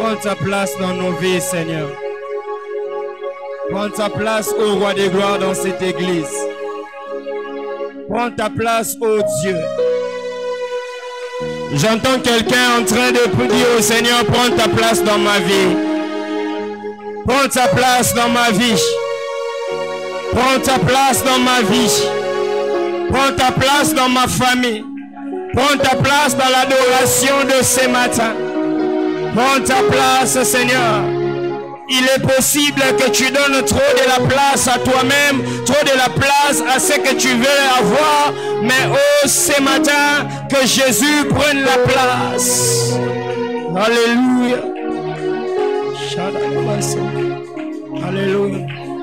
Prends ta place dans nos vies, Seigneur. Prends ta place, ô Roi des gloires, dans cette église. Prends ta place, ô Dieu. J'entends quelqu'un en train de dire au Seigneur, prends ta place dans ma vie. Prends ta place dans ma vie. Prends ta place dans ma vie. Prends ta place dans ma famille. Prends ta place dans l'adoration de ce matin. Prends ta place, Seigneur. Il est possible que tu donnes trop de la place à toi-même, trop de la place à ce que tu veux avoir, mais oh, ce matin, que Jésus prenne la place. Alléluia. Alléluia.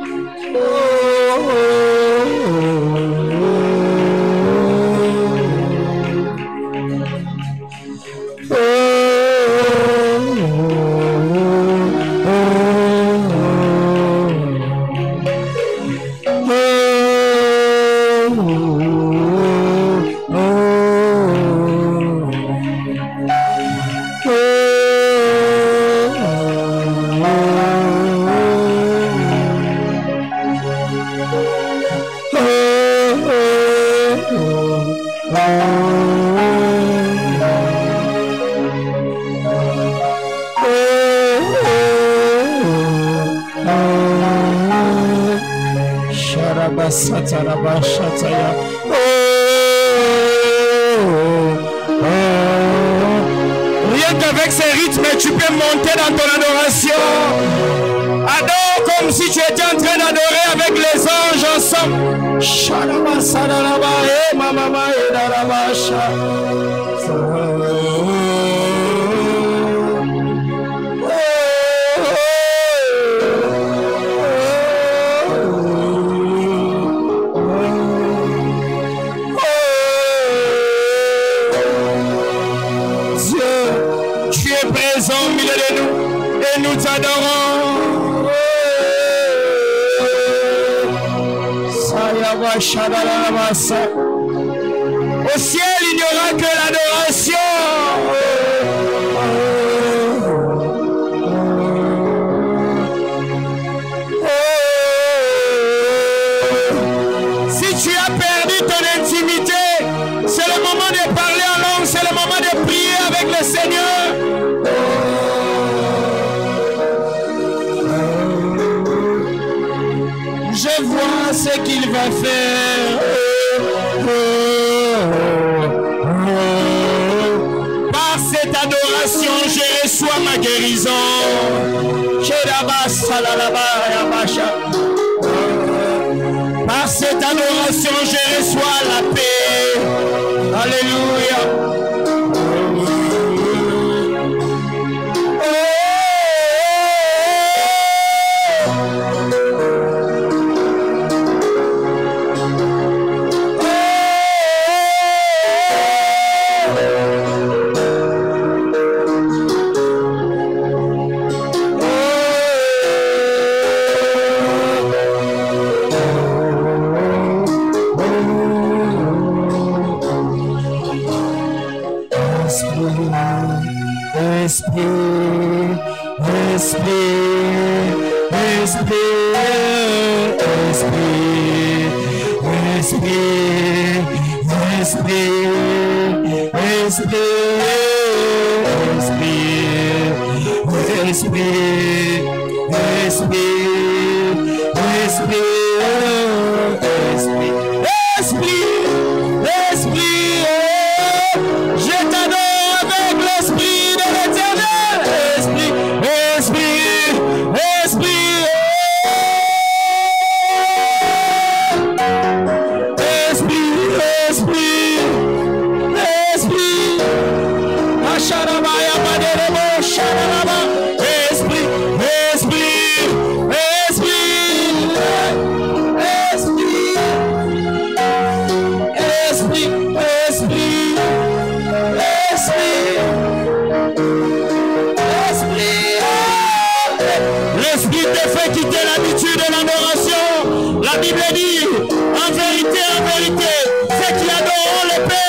Rien qu'avec ces rythmes, tu peux monter dans ton adoration. Adore comme si tu étais en train d'adorer avec les anges ensemble. Au milieu de nous et nous t'adorons. Au ciel, il n'y aura que l'adoration. Si tu as perdu ton intimité, c'est le moment de parler en langue, c'est le moment de prier avec le Seigneur. Je vois ce qu'il va faire. Par cette adoration, je reçois ma guérison. Par cette adoration, je reçois la paix. Alléluia.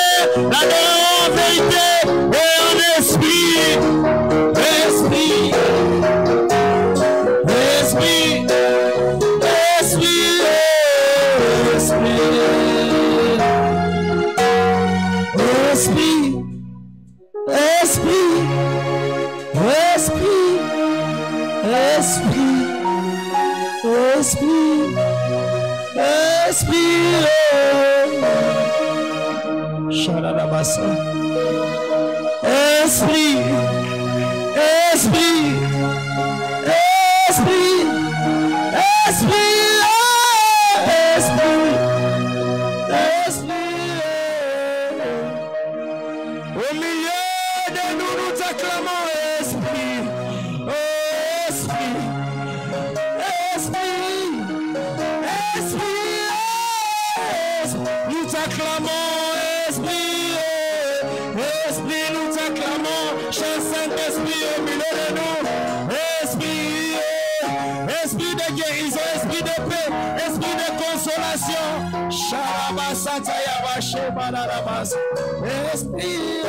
L'adorons en vérité et en esprit. Esprit. Shalalabasa. Esprit, esprit, esprit, esprit, esprit, esprit. Au milieu de nous, nous acclamons esprit, esprit, esprit, esprit, nous t'acclamons esprit, esprit, nous t'acclamons, cher Saint-Esprit au milieu de nous, esprit, esprit de guérison, esprit de paix, esprit de consolation, esprit,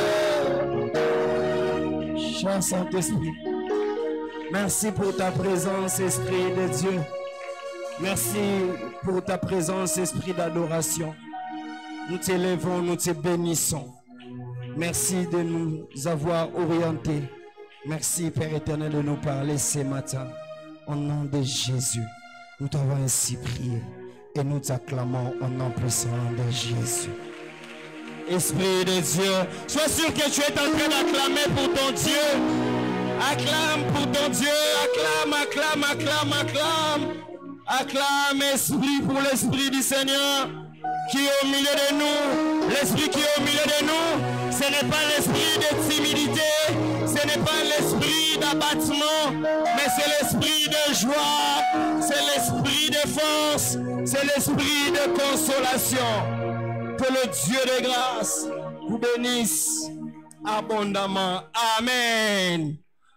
cher Saint-Esprit, merci pour ta présence, Esprit de Dieu. Merci pour ta présence, Esprit d'adoration. Nous t'élèvons, nous te bénissons. Merci de nous avoir orientés. Merci, Père éternel, de nous parler ce matin. Au nom de Jésus, nous t'avons ainsi prié et nous t'acclamons au nom puissant de Jésus. Esprit de Dieu, sois sûr que tu es en train d'acclamer pour ton Dieu. Acclame pour ton Dieu, acclame, acclame, acclame, acclame. Acclame, Esprit, pour l'Esprit du Seigneur qui est au milieu de nous. L'Esprit qui est au milieu de nous, ce n'est pas l'esprit de timidité, ce n'est pas l'esprit d'abattement, mais c'est l'esprit de joie, c'est l'esprit de force, c'est l'esprit de consolation. Que le Dieu de grâce vous bénisse abondamment. Amen.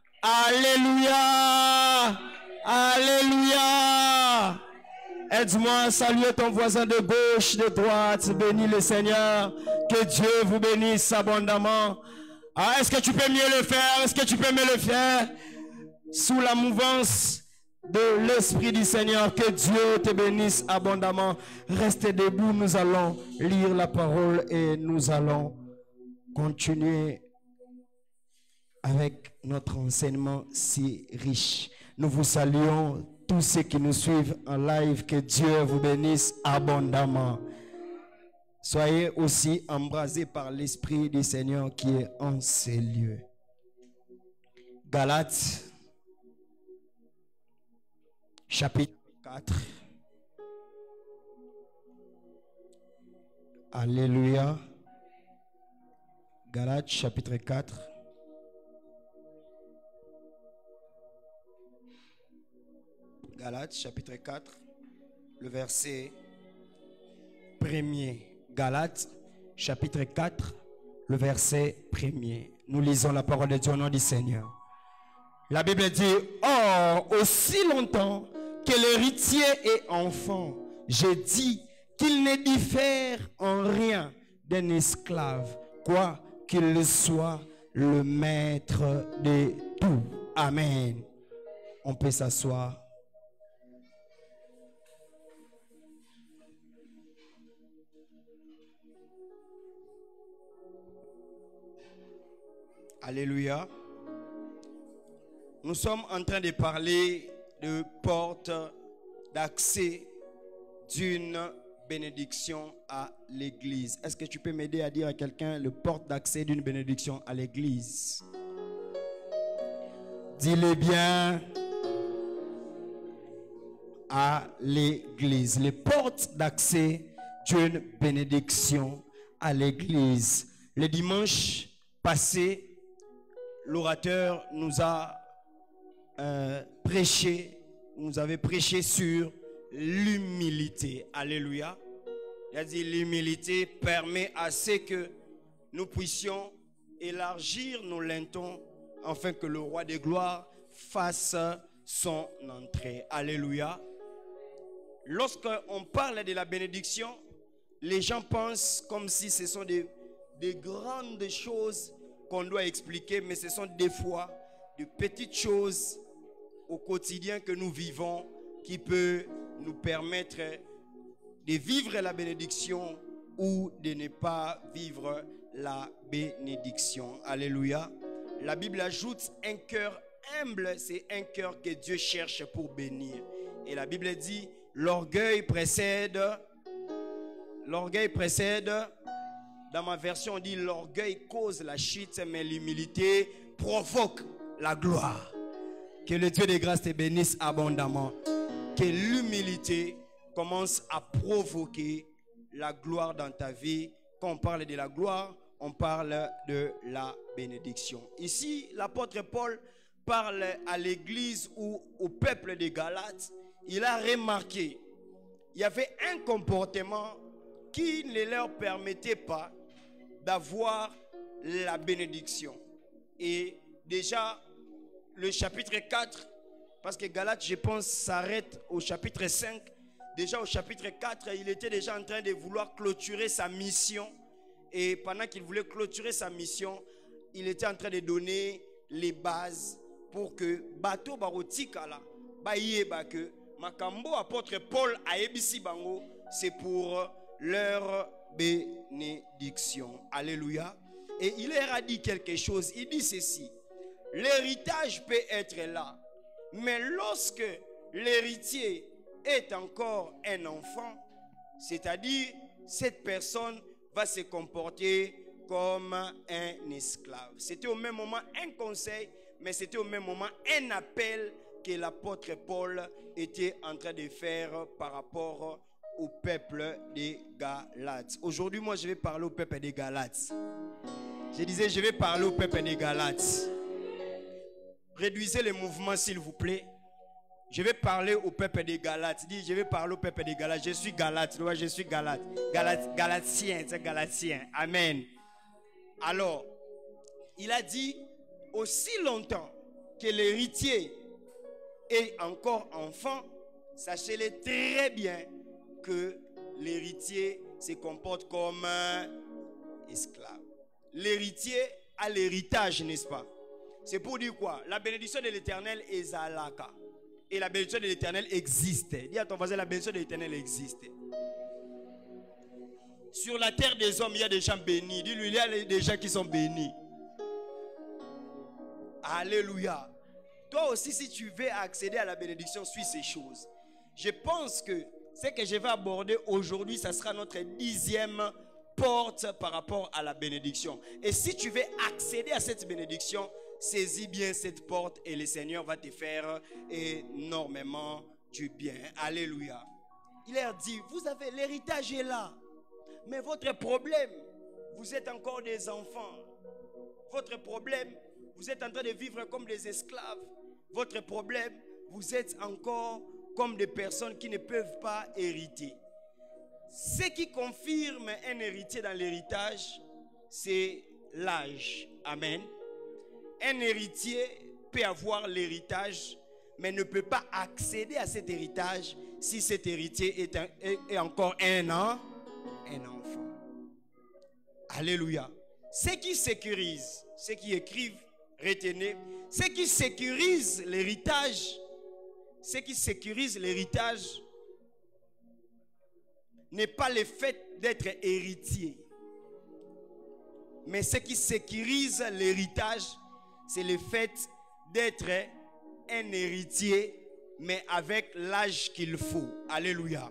Alléluia. Alléluia. Aide-moi à saluer ton voisin de gauche, de droite. Bénis le Seigneur. Que Dieu vous bénisse abondamment. Ah, est-ce que tu peux mieux le faire? Est-ce que tu peux mieux le faire? Sous la mouvance de l'Esprit du Seigneur. Que Dieu te bénisse abondamment. Restez debout. Nous allons lire la parole et nous allons continuer avec notre enseignement si riche. Nous vous saluons tous ceux qui nous suivent en live. Que Dieu vous bénisse abondamment. Soyez aussi embrasés par l'Esprit du Seigneur qui est en ces lieux. Galates, chapitre 4. Alléluia. Galates, chapitre 4. Galates, chapitre 4, le verset 1er. Galates, chapitre 4, le verset 1er. Nous lisons la parole de Dieu au nom du Seigneur. La Bible dit, « Or, aussi longtemps que l'héritier est enfant, j'ai dit qu'il ne diffère en rien d'un esclave, quoi qu'il soit le maître de tout. » Amen. On peut s'asseoir. Alléluia. Nous sommes en train de parler de porte d'accès d'une bénédiction à l'église. Est-ce que tu peux m'aider à dire à quelqu'un le porte d'accès d'une bénédiction à l'église? Dis-le bien. À l'église. Les portes d'accès d'une bénédiction à l'église. Le dimanche passé, l'orateur nous a nous avait prêché sur l'humilité. Alléluia. Il a dit l'humilité permet à ce que nous puissions élargir nos lintons afin que le roi de gloire fasse son entrée. Alléluia. Lorsqu'on parle de la bénédiction, les gens pensent comme si ce sont des grandes choses qu'on doit expliquer, mais ce sont des fois de petites choses au quotidien que nous vivons qui peut nous permettre de vivre la bénédiction ou de ne pas vivre la bénédiction. Alléluia. La Bible ajoute un cœur humble, c'est un cœur que Dieu cherche pour bénir. Et la Bible dit, l'orgueil précède L'orgueil précède. Dans ma version, on dit l'orgueil cause la chute, mais l'humilité provoque la gloire. Que le Dieu de grâce te bénisse abondamment. Que l'humilité commence à provoquer la gloire dans ta vie. Quand on parle de la gloire, on parle de la bénédiction. Ici, l'apôtre Paul parle à l'église ou au peuple des Galates. Il a remarqué, il y avait un comportement qui ne leur permettait pas d'avoir la bénédiction. Et déjà, le chapitre 4, parce que Galates, je pense, s'arrête au chapitre 5. Déjà au chapitre 4, il était déjà en train de vouloir clôturer sa mission. Et pendant qu'il voulait clôturer sa mission, il était en train de donner les bases pour que bateau barotikala bayeba que makambo apôtre Paul a ebisi bango, c'est pour leur bénédiction. Alléluia. Et il leur a dit quelque chose. Il dit ceci: l'héritage peut être là, mais lorsque l'héritier est encore un enfant, c'est-à-dire cette personne va se comporter comme un esclave. C'était au même moment un conseil, mais c'était au même moment un appel que l'apôtre Paul était en train de faire par rapport au peuple des Galates. Aujourd'hui, moi, je vais parler au peuple des Galates. Je disais, je vais parler au peuple des Galates. Réduisez le mouvement, s'il vous plaît. Je vais parler au peuple des Galates. Dis, je vais parler au peuple des Galates. Je suis Galate. Je suis Galate. Galatien, c'est Galatien. Amen. Alors, il a dit, aussi longtemps que l'héritier est encore enfant, sachez-le très bien que l'héritier se comporte comme un esclave. L'héritier a l'héritage, n'est-ce pas? C'est pour dire quoi? La bénédiction de l'Éternel est Zalaka. Et la bénédiction de l'Éternel existe. Dis à ton voisin, la bénédiction de l'Éternel existe. Sur la terre des hommes, il y a des gens bénis. Dis-lui, il y a des gens qui sont bénis. Alléluia. Toi aussi, si tu veux accéder à la bénédiction, suis ces choses. Je pense que ce que je vais aborder aujourd'hui, ça sera notre 10e porte par rapport à la bénédiction. Et si tu veux accéder à cette bénédiction, saisis bien cette porte et le Seigneur va te faire énormément du bien. Alléluia. Il leur dit, vous avez l'héritage est là. Mais votre problème, vous êtes encore des enfants. Votre problème, vous êtes en train de vivre comme des esclaves. Votre problème, vous êtes encore comme des personnes qui ne peuvent pas hériter. Ce qui confirme un héritier dans l'héritage, c'est l'âge. Amen. Un héritier peut avoir l'héritage, mais ne peut pas accéder à cet héritage si cet héritier est encore un enfant. Alléluia. Ceux qui sécurisent, ceux qui écrivent, retenez, ceux qui sécurisent l'héritage, n'est pas le fait d'être héritier. Mais ce qui sécurise l'héritage, c'est le fait d'être un héritier, mais avec l'âge qu'il faut. Alléluia.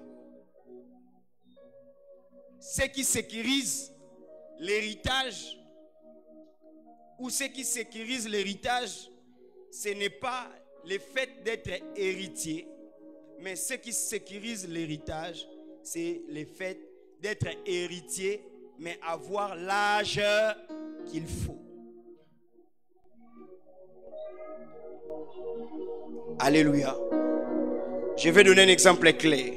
Ce qui sécurise l'héritage, ou ce qui sécurise l'héritage, ce n'est pas le fait d'être héritier, mais ce qui sécurise l'héritage, c'est le fait d'être héritier, mais avoir l'âge qu'il faut. Alléluia. Je vais donner un exemple clair.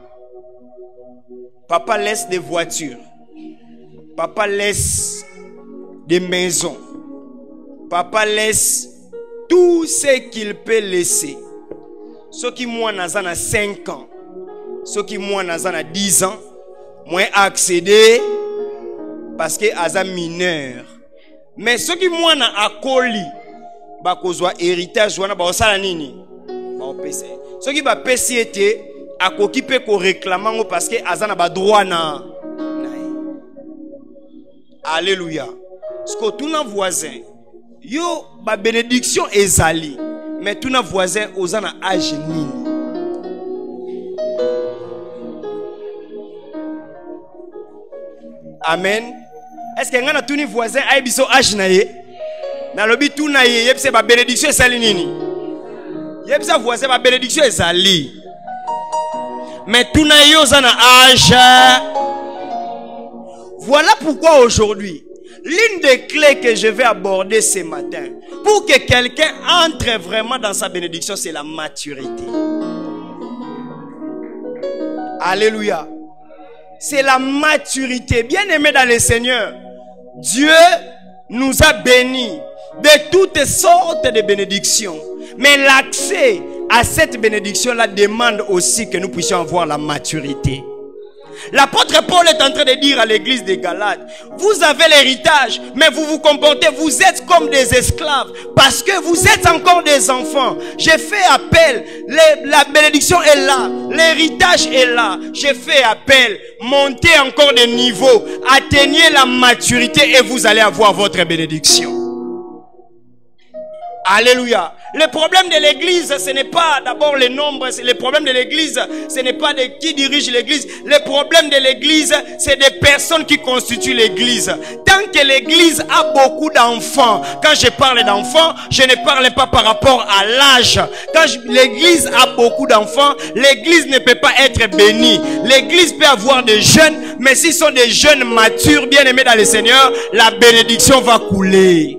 Papa laisse des voitures. Papa laisse des maisons. Papa laisse tout ce qu'il peut laisser. Ceux qui moi n'azan à 5 ans, ceux qui moi n'azan à 10 ans, moi accéder parce que azan mineur. Mais ceux qui moi n'a akoli, ba kozwa héritage wana ba osala nini? Ba opese. Ceux qui ba pesi été akoki pe ko réclamango parce que azan ba droit na. Alléluia. Ce que tout nos voisins, yo ba bénédiction ezali, mais tout nos voisins ozana âge nini. Amen. Est-ce que vous avez tous les voisins qui sont achnaye? Dans le but, tout naïe, il y a une bénédiction salinini. Il y a une voisin, ma bénédiction est sali. Mais tout naïe, vous avez âge. Voilà pourquoi aujourd'hui, l'une des clés que je vais aborder ce matin, pour que quelqu'un entre vraiment dans sa bénédiction, c'est la maturité. Alléluia. C'est la maturité. Bien-aimé dans le Seigneur, Dieu nous a bénis de toutes sortes de bénédictions. Mais l'accès à cette bénédiction-là demande aussi que nous puissions avoir la maturité. L'apôtre Paul est en train de dire à l'église des Galates, vous avez l'héritage, mais vous vous comportez, vous êtes comme des esclaves, parce que vous êtes encore des enfants. J'ai fait appel, la bénédiction est là, l'héritage est là. J'ai fait appel, montez encore de niveau, atteignez la maturité et vous allez avoir votre bénédiction. Alléluia. Le problème de l'église, ce n'est pas d'abord les nombres. Le problème de l'église, ce n'est pas de qui dirige l'église. Le problème de l'église, c'est des personnes qui constituent l'église. Tant que l'église a beaucoup d'enfants, quand je parle d'enfants, je ne parle pas par rapport à l'âge. Quand l'église a beaucoup d'enfants, l'église ne peut pas être bénie. L'église peut avoir des jeunes, mais s'ils sont des jeunes matures, bien aimés dans le Seigneur, la bénédiction va couler.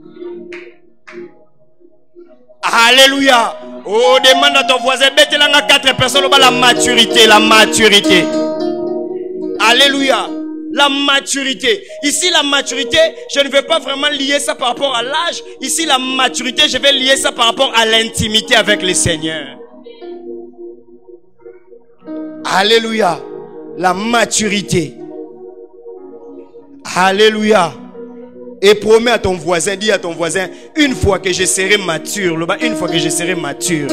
Alléluia. Oh, demande à ton voisin, bête-là 4 personnes, la maturité, la maturité. Alléluia. La maturité. Ici, la maturité, je ne vais pas vraiment lier ça par rapport à l'âge. Ici, la maturité, je vais lier ça par rapport à l'intimité avec le Seigneur. Alléluia. La maturité. Alléluia. Et promets à ton voisin, dis à ton voisin, une fois que je serai mature, une fois que je serai mature.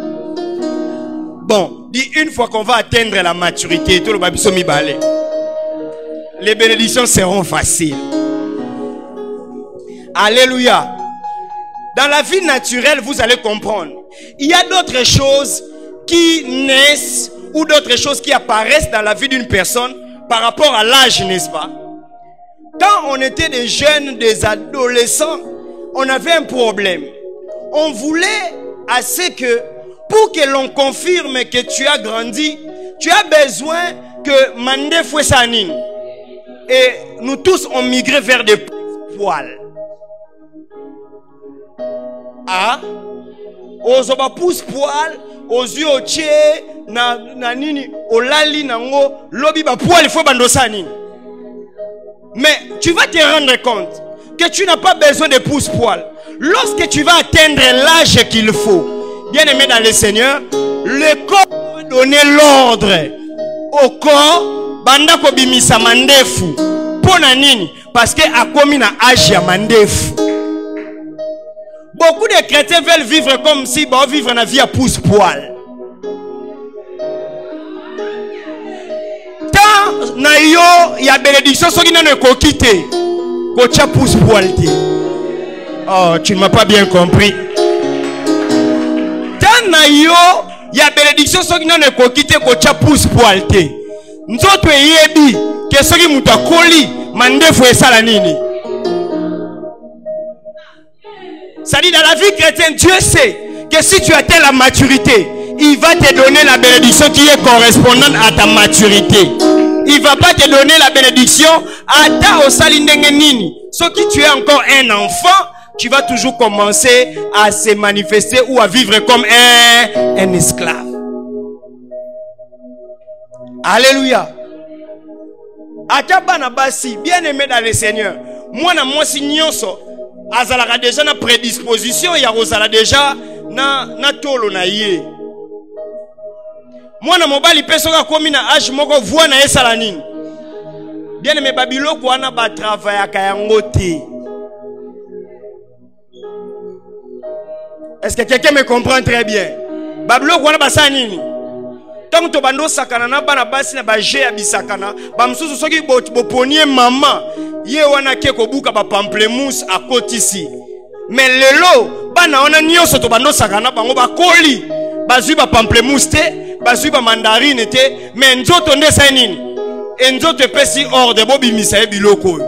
Bon, dis une fois qu'on va atteindre la maturité, tout le babiso mi balé. Les bénédictions seront faciles. Alléluia. Dans la vie naturelle, vous allez comprendre. Il y a d'autres choses qui naissent ou d'autres choses qui apparaissent dans la vie d'une personne par rapport à l'âge, n'est-ce pas? Quand on était des jeunes, des adolescents, on avait un problème. On voulait assez que, pour que l'on confirme que tu as grandi, tu as besoin que mande fouet sanine. Et nous tous on migré vers des poils. Ah, ozoba pousse poil, aux yeux au tché, na nini, au lali nango, lobi ba poil il faut bando sanine. Mais tu vas te rendre compte que tu n'as pas besoin de pousse-poil. Lorsque tu vas atteindre l'âge qu'il faut, bien aimé dans le Seigneur, le corps va donner l'ordre au corps, banda ko bimisa mandefu. Pona nini? Parce que a komi na âge ya mandefu. Beaucoup de chrétiens veulent vivre comme si ils vivent na vie à pousse-poil. Na yo ya bénédiction soki na ne kokite ko cha pousse poilté. Oh, tu ne m'as pas bien compris. Tant na yo ya bénédiction soki na ne kokite ko cha pousse poilté. Nzoto yebi ke soki mutu akoli mandefu esala nini. Ça dit dans la vie chrétienne, Dieu sait que si tu atteins la maturité, il va te donner la bénédiction qui est correspondante à ta maturité. Il ne va pas te donner la bénédiction à ta osalindengenini. Sauf que tu es encore un enfant, tu vas toujours commencer à se manifester ou à vivre comme un esclave. Alléluia. Akabana basi, bien aimé dans le Seigneur. Moi na moi si nyonso azalaka déjà na prédisposition ya kozala déjà na tolo na ye. Mwana mobali pesoka komi na âge moko voix na esala nini. Bien aimé babiloko wana ba travaillaka yango te. Est-ce que quelqu'un me comprend très bien? Babiloko wana basala nini? Tant to bando sakana na bana basi na baje ya bisakana, ba msusu soki boponie mama, ye wana ke kobuka ba pamplemousse à kotisi. Mais lelo bana wana nyonso to bando sakana bango bakoli, bazui ba pamplemousse te. Bazuba mandarine te, mais nzoto nde sa nini? Et nous te pesi hors de Bobby Misae Biloko.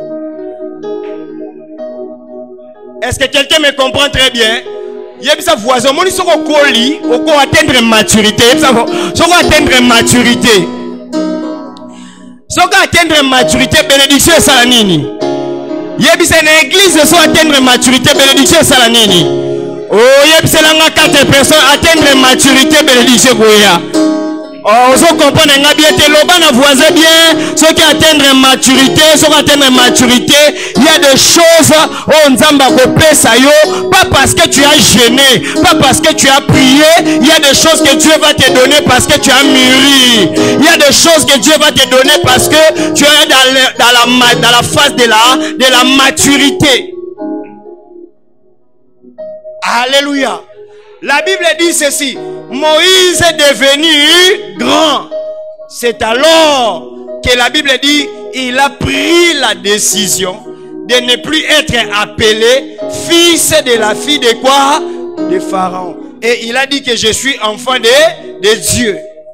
Est-ce que quelqu'un me comprend très bien? Il y a des voisins, mon ils au atteindre maturité. Atteindre maturité. Atteindre maturité, bénédiction et salanini. Il y a une église qui atteindre maturité, bénédiction et salanini. Oh, il y a 4 personnes atteindre maturité, bénédiction goya. Oh, vous comprenez bien, le voisin bien, ceux qui atteignent maturité, il y a des choses, oh, pas parce que tu as gêné, pas parce que tu as prié, il y a des choses que Dieu va te donner parce que tu as mûri. Il y a des choses que Dieu va te donner parce que tu es dans la phase de la maturité. Alléluia. La Bible dit ceci. Moïse est devenu grand. C'est alors que la Bible dit, il a pris la décision de ne plus être appelé fils de la fille de quoi? De Pharaon. Et il a dit que je suis enfant de Dieu.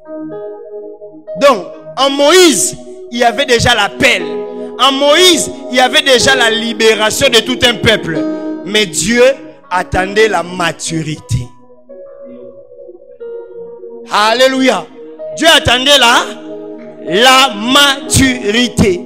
Donc, en Moïse, il y avait déjà l'appel. En Moïse, il y avait déjà la libération de tout un peuple. Mais Dieu attendait la maturité. Alléluia. Dieu attendait la maturité.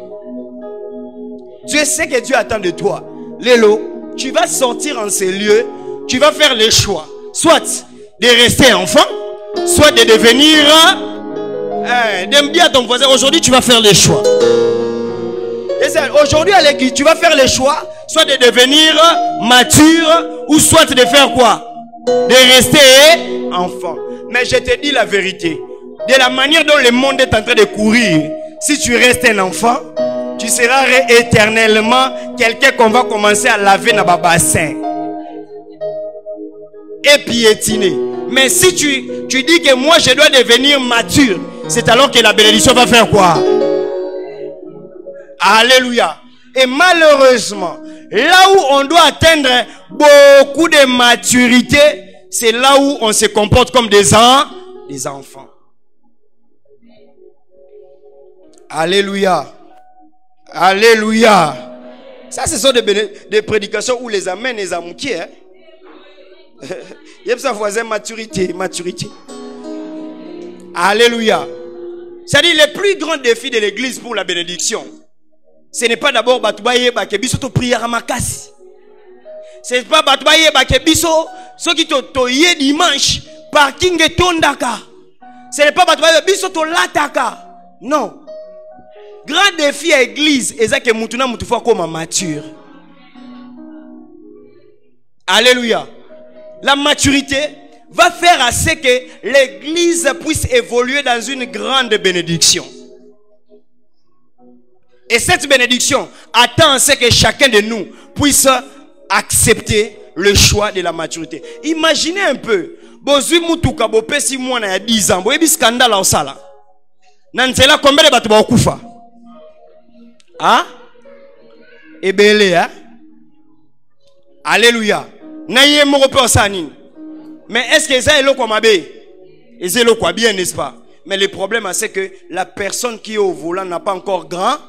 Dieu sait que Dieu attend de toi. Lélo, tu vas sortir en ces lieux, tu vas faire le choix. Soit de rester enfant, soit de devenir... Dis à ton voisin, aujourd'hui tu vas faire le choix. Aujourd'hui à l'église, tu vas faire le choix, soit de devenir mature, ou soit de faire quoi? De rester enfant. Mais je te dis la vérité. De la manière dont le monde est en train de courir, si tu restes un enfant, tu seras éternellement quelqu'un qu'on va commencer à laver dans le bassin. Et piétiner. Mais si tu dis que moi je dois devenir mature, c'est alors que la bénédiction va faire quoi? Alléluia. Et malheureusement, là où on doit atteindre beaucoup de maturité, c'est là où on se comporte comme des enfants. Alléluia. Alléluia. Ça, ce sont des prédications où les amènent les amoukiers. Hein? Il y a ça voisin maturité. Alléluia. C'est-à-dire le plus grand défi de l'église pour la bénédiction, ce n'est pas d'abord Batoubaye Bakebiso to prière à Makasi. Ce n'est pas Batoubaye Bakebiso, ceux qui toye dimanche, parking et tondaka. Ce n'est pas Batoubaye Bakebiso to lataka. Non. Grand défi à l'église, c'est que Moutuna Moutoufa comme mature. Alléluia. La maturité va faire à ce que l'église puisse évoluer dans une grande bénédiction. Et cette bénédiction attend à ce que chacun de nous puisse accepter le choix de la maturité. Imaginez un peu, Bozui Moutouka Bopé si moi na 10 ans, boyebi scandale au sala. Nansela combien de bato ba okufa? Ah? Ebele hein? Alléluia. Naye moko pe osani. Mais est-ce que ça est le quoi mabé? Et c'est le quoi bien, n'est-ce pas? Mais le problème c'est que la personne qui est au volant n'a pas encore grandi.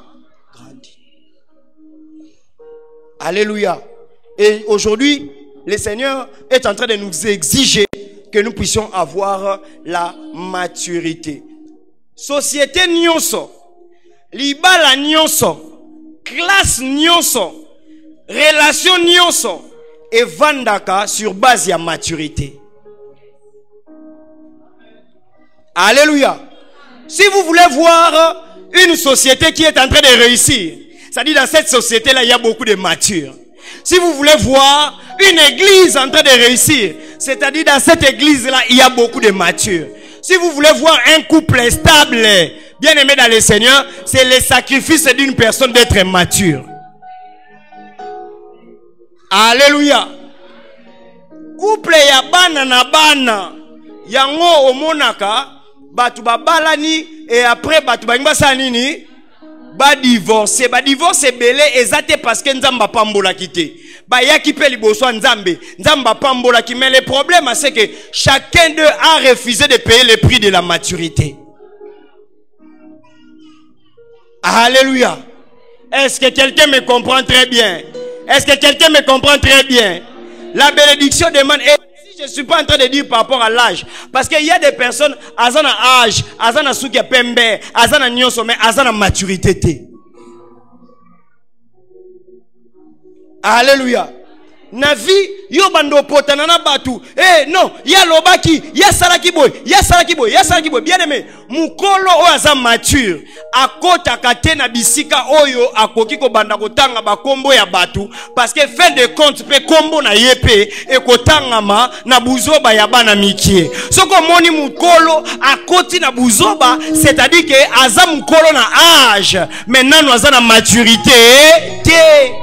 Alléluia. Et aujourd'hui, le Seigneur est en train de nous exiger que nous puissions avoir la maturité. Société nyonso, libala nyonso, classe nyonso, relation nyonso, et vandaka sur base de maturité. Alléluia. Si vous voulez voir une société qui est en train de réussir, c'est-à-dire dans cette société-là, il y a beaucoup de matures. Si vous voulez voir une église en train de réussir, c'est-à-dire dans cette église-là, il y a beaucoup de matures. Si vous voulez voir un couple stable, bien aimé dans le Seigneur, c'est le sacrifice d'une personne d'être mature. Alléluia. Couple ya bana na bana, yango omonaka, batu babalani, et après batu bangba sanini, ba divorce belé ezate parce que nzamba pambola kité. Ba yaki pe liboso nzambe, nzamba pambola ki, mais le problème c'est que chacun d'eux a refusé de payer le prix de la maturité. Alléluia. Est-ce que quelqu'un me comprend très bien? Est-ce que quelqu'un me comprend très bien? La bénédiction demande... Et si je ne suis pas en train de dire par rapport à l'âge. Parce qu'il y a des personnes, elles ont un âge, elles ont un souki pembe, elles ont un nyonso, mais elles ont une maturité. Alléluia. Na vie, yo bando potana na batu. Eh non, ya lobaki, ya salaki boy, ya salaki boy, ya salaki boy. Bien aimé, mukolo o aza mature. Akota kate na bisika oyo akoki ko banda kotanga ba kombo ya batu parce que fin de compte pe kombo na yepe e kotanga ma na buzoba ya bana mikie. Soko moni mukolo akoti na buzoba, c'est-à-dire que aza mukolo na âge, maintenant aza na maturité te.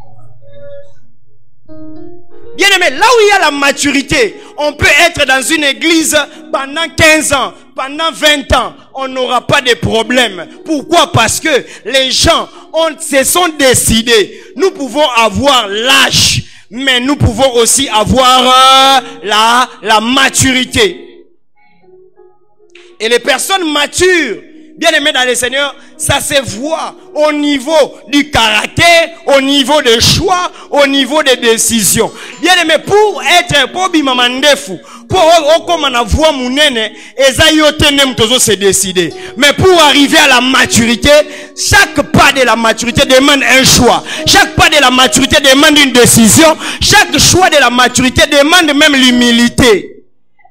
Bien aimé, là où il y a la maturité, on peut être dans une église pendant 15 ans, pendant 20 ans, on n'aura pas de problème. Pourquoi? Parce que les gens se sont décidés. Nous pouvons avoir l'âge, mais nous pouvons aussi avoir la maturité. Et les personnes matures, bien aimés dans le Seigneur, ça se voit au niveau du caractère, au niveau des choix, au niveau des décisions. Bien aimé, pour être Bobi Mamandefu, pour voix mounene, se décider. Mais pour arriver à la maturité, chaque pas de la maturité demande un choix. Chaque pas de la maturité demande une décision. Chaque choix de la maturité demande même l'humilité.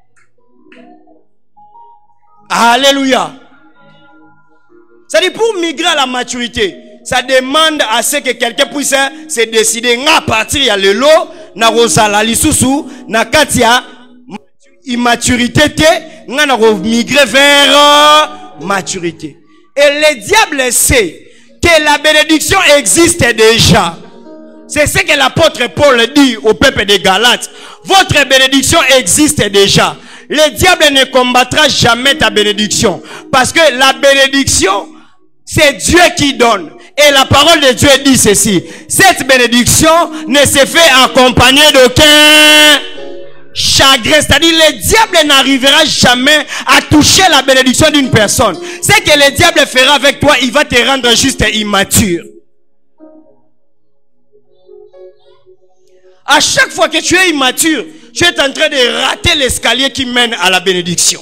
Alléluia. C'est-à-dire pour migrer à la maturité, ça demande à ce que quelqu'un puisse se décider à partir de l'eau, na rosala lisusu, na katia immaturité na migrer vers maturité. Et le diable sait que la bénédiction existe déjà. C'est ce que l'apôtre Paul dit au peuple des Galates. Votre bénédiction existe déjà. Le diable ne combattra jamais ta bénédiction. Parce que la bénédiction, c'est Dieu qui donne. Et la parole de Dieu dit ceci. Cette bénédiction ne se fait accompagner d'aucun chagrin. C'est-à-dire, le diable n'arrivera jamais à toucher la bénédiction d'une personne. Ce que le diable fera avec toi, il va te rendre juste immature. À chaque fois que tu es immature, tu es en train de rater l'escalier qui mène à la bénédiction.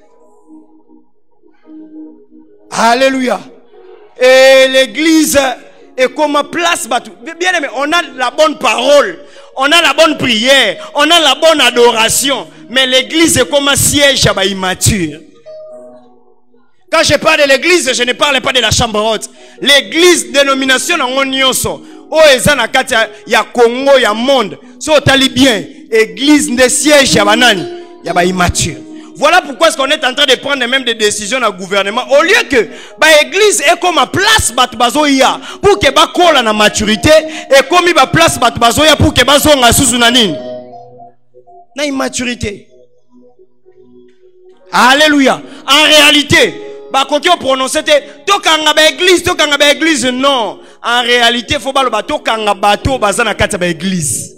Alléluia. Et l'église est comme place. Bien aimé, on a la bonne parole, on a la bonne prière, on a la bonne adoration. Mais l'église est comme un siège à immature. Quand je parle de l'église, je ne parle pas de la chambre haute. L'église, dénomination en onyoso. Oh, ezana kata ya Congo, ya monde. So tali bien, église de siège ya banani, ya ba immature. Voilà pourquoi est-ce qu'on est en train de prendre même des décisions dans le gouvernement. Au lieu que l'église est comme à place batbazoya pour que ba kola na maturité et comme ba place batbazoya pour que ba zonga susu na nini na immaturité. Alléluia. En réalité, ba koki o prononcer te tokanga ba église non. En réalité, faut ba lo ba tokanga bato bazana kati ba église.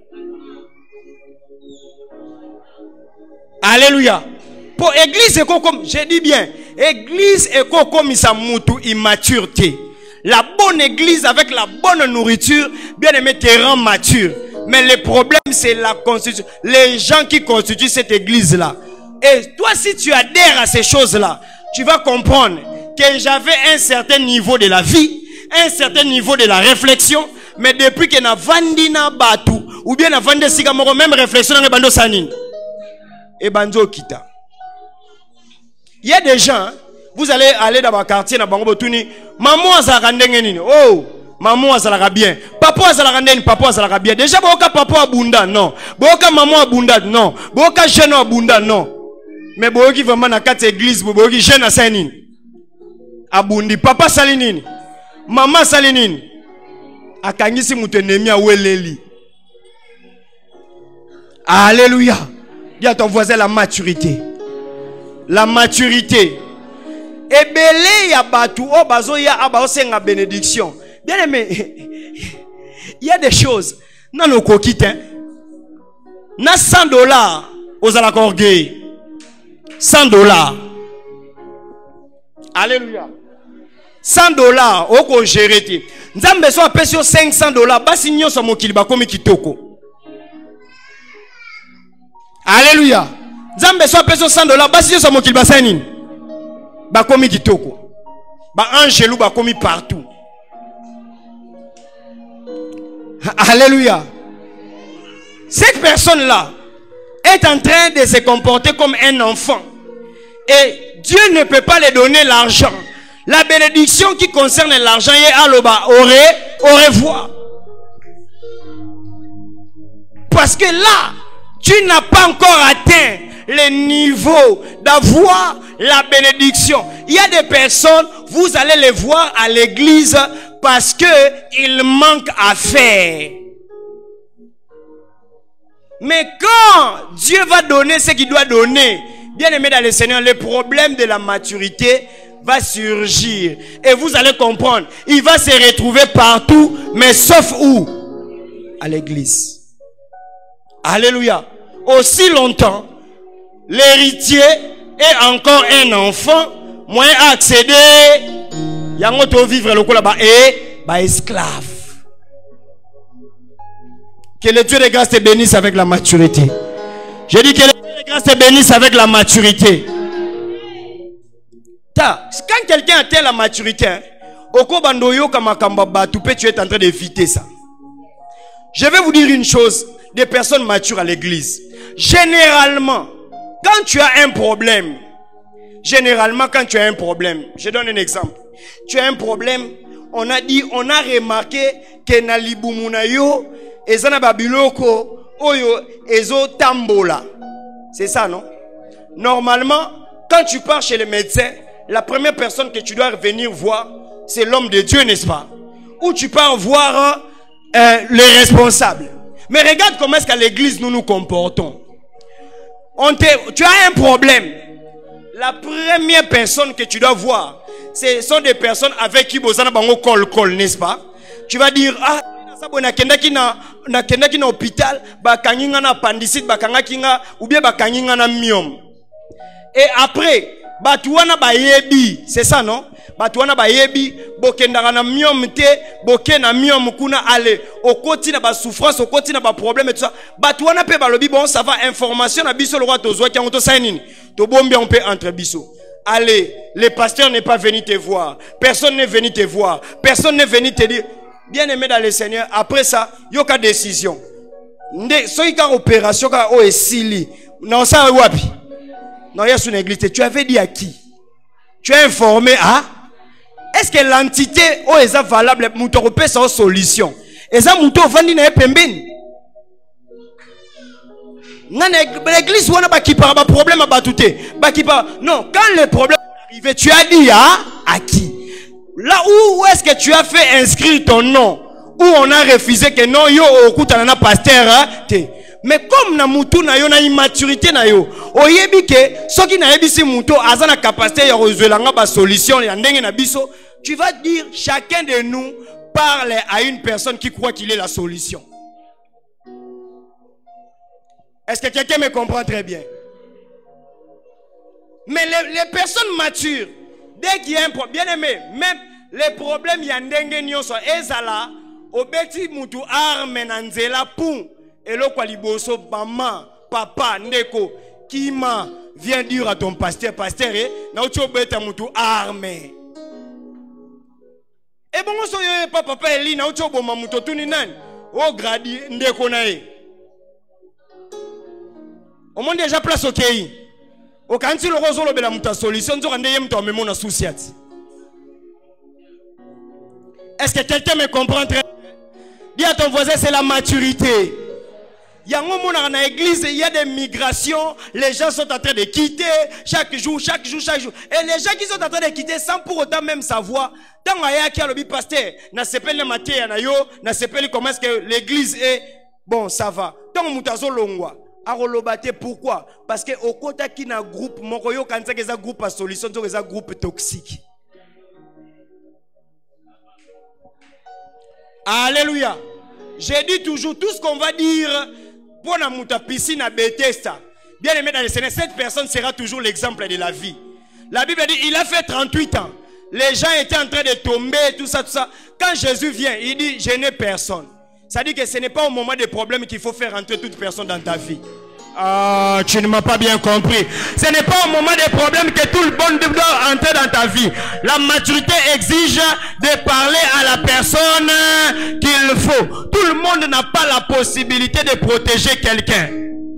Alléluia. Pour église est comme, je dis bien, église est comme sa moutou immaturité. La bonne église avec la bonne nourriture, bien aimé, te rend mature. Mais le problème, c'est la constitution. Les gens qui constituent cette église-là. Et toi, si tu adhères à ces choses-là, tu vas comprendre que j'avais un certain niveau de la vie, un certain niveau de la réflexion, mais depuis que na vandina batu, ou bien na vande sigamoro, même réflexion, na bando sanin. Et banjo kita. Il y a des gens, vous allez aller dans ma quartier, dans Bango Botuni, maman azalaka ndenge nini? Oh, maman azalaka bien. Papa azalaka ndenge, papa azalaka bien. Déjà boka papa abunda non. Boka maman abunda non. Boka jeune abunda non. Mais boki vraiment na kati église, boki jeune asa nini? Abundi. Papa sali nini? Maman sali nini? Akangisi mutu enemi aweleli. Alléluia. Dis à ton voisin la maturité. La maturité. Et belé ya batu o bazo ya abaosenga bénédiction. Bien aimé, il y a des choses. Nan no kokite. Na $100 aux alakorgueil. $100. Alléluia. $100 oko gérer. Nzambe so apesi $500 basi nyonso mokili bakomi kitoko. Alléluia. Nzambe so apesi $100 basi nyonso mokili basa nini? Bakomi kitoko. Ba angelou bakomi partout. Alléluia. Cette personne-là est en train de se comporter comme un enfant. Et Dieu ne peut pas lui donner l'argent. La bénédiction qui concerne l'argent est à l'oba. Au revoir. Parce que là, tu n'as pas encore atteint le niveau d'avoir la bénédiction. Il y a des personnes, vous allez les voir à l'église parce qu'il manque à faire. Mais quand Dieu va donner ce qu'il doit donner, bien aimé dans le Seigneur, le problème de la maturité va surgir. Et vous allez comprendre, il va se retrouver partout, mais sauf où? À l'église. Alléluia. Aussi longtemps, l'héritier est encore un enfant, moins accéder, yango vivre le là-bas et esclave. Que le Dieu de grâce te bénisse avec la maturité. Je dis que le Dieu de grâce te bénisse avec la maturité. Quand quelqu'un atteint la maturité, tu es en train d'éviter ça. Je vais vous dire une chose, des personnes matures à l'église. Généralement, quand tu as un problème, je donne un exemple. Tu as un problème, on a remarqué que na libumunayo, ezana babiloko, oyo, ezo tambola. C'est ça, non? Normalement, quand tu pars chez le médecin, la première personne que tu dois venir voir, c'est l'homme de Dieu, n'est-ce pas? Ou tu pars voir les responsables. Mais regarde comment est-ce qu'à l'église nous nous comportons. Tu as un problème. La première personne que tu dois voir, ce sont des personnes avec qui bozana bango kol, n'est-ce pas? Tu vas dire, ah, nakendaki na hôpital, bakanginga na appendicite, bakangaki nga, ou bien bakanginga na myome. Et après, batuana bayebi, c'est ça non? Batuana bayebi, bokendanga na myome te, boke na myome kuna ale, okoti na ba souffrance, okoti na ba problème et tout ça. Batuana pe balobi, bon, ça va, information na biso le roi tozoa ki angoto sainini. To bombi on peut entre biso. Allez, le pasteur n'est pas venu te voir. Personne n'est venu te voir. Personne n'est venu te dire, bien aimé dans le Seigneur, après ça, yoka décision. Nde, soki ka opération ka o esili. Non, ça wapi? Non, il y a une église. Tu avais dit à qui? Tu as informé à? Est-ce que l'entité oh, est valable? Mouto repère sa solution. Eza mouto vandi na pembeni. L'église ou pas qui parle problème à batouté. Non, quand le problème est arrivé, tu as dit à qui? Là où est-ce que tu as fait inscrire ton nom? Où on a refusé que non, yo okutanana pasteur mais comme na mutu na yo na immaturité na yo, oyebi ke soki na yebi si mutu azana capacité ya rezoelanga ba solution ya ndenge na biso, tu vas dire chacun de nous parle à une personne qui croit qu'il est la solution. Est-ce que quelqu'un me comprend très bien? Mais les personnes matures, dès qu'il y a un problème, bien aimé, même les problèmes y a ndenge nyonso ezala obeti mutu arme na nzela pou eloko liboso maman papa ndeko kima viens dire à ton pasteur na uti obeta mutu arme et bon so yo papa eli na uti oboma mutu tuni nani o gradi ndeko na ye au monde déjà place OK au kanti le rozo lobela muta solution nzo ndeye mutu amemo na souciati. Est-ce que quelqu'un me comprend très bien? Dis à ton voisin, c'est la maturité. Il y a un moment dans l'église, il y a des migrations, les gens sont en train de quitter chaque jour. Et les gens qui sont en train de quitter sans pour autant même savoir, tant qu'il y a le pasteur, n'a pas le matin, n'a pas comment est-ce que l'église est, bon, ça va. Tant que longwa. Pourquoi? Parce que au côté qui n'a groupe, mon quand c'est un groupe à solution, c'est un groupe toxique. Alléluia. J'ai dit toujours, tout ce qu'on va dire pour la mouta piscine à Bethesda, bien aimé dans le Seigneur, cette personne sera toujours l'exemple de la vie. La Bible dit, il a fait 38 ans. les gens étaient en train de tomber, tout ça, tout ça. Quand Jésus vient, il dit, je n'ai personne. Ça dit que ce n'est pas au moment des problèmes qu'il faut faire entrer toute personne dans ta vie. Ah, tu ne m'as pas bien compris. Ce n'est pas au moment des problèmes que tout le monde doit entrer dans ta vie. La maturité exige de parler à la personne qu'il faut. Tout le monde n'a pas la possibilité de protéger quelqu'un.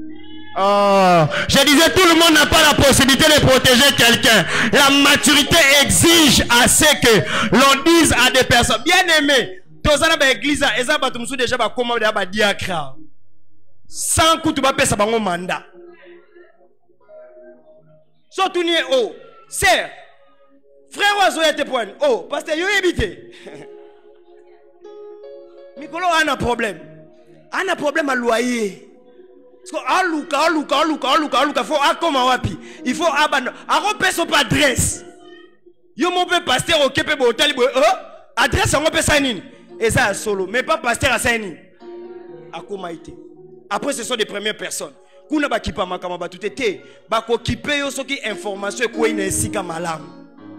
Je disais, tout le monde n'a pas la possibilité de protéger quelqu'un. La maturité exige assez que l'on dise à des personnes, bien aimés, tous dans l'église, déjà diacre. Sans coup, tu vas payer ça bango mandat. Surtout ni oh, sœur, frère oiseau te point. Oh, pasteur, yo habité. Mikolo a un problème. A un problème à loyer. Parce que aluka, faut akoma wapi. Il faut abandon. A repère son adresse. Yo mon père pasteur au kepe bo tali bo. Adresse on peut ça nini. Et ça solo, mais pas pasteur à ça nini. Akoma ité. Après, ce sont des premières personnes. Kuna ba kipa makama ba tutete, ba ko kipe yo soki information ko ina esika malamu.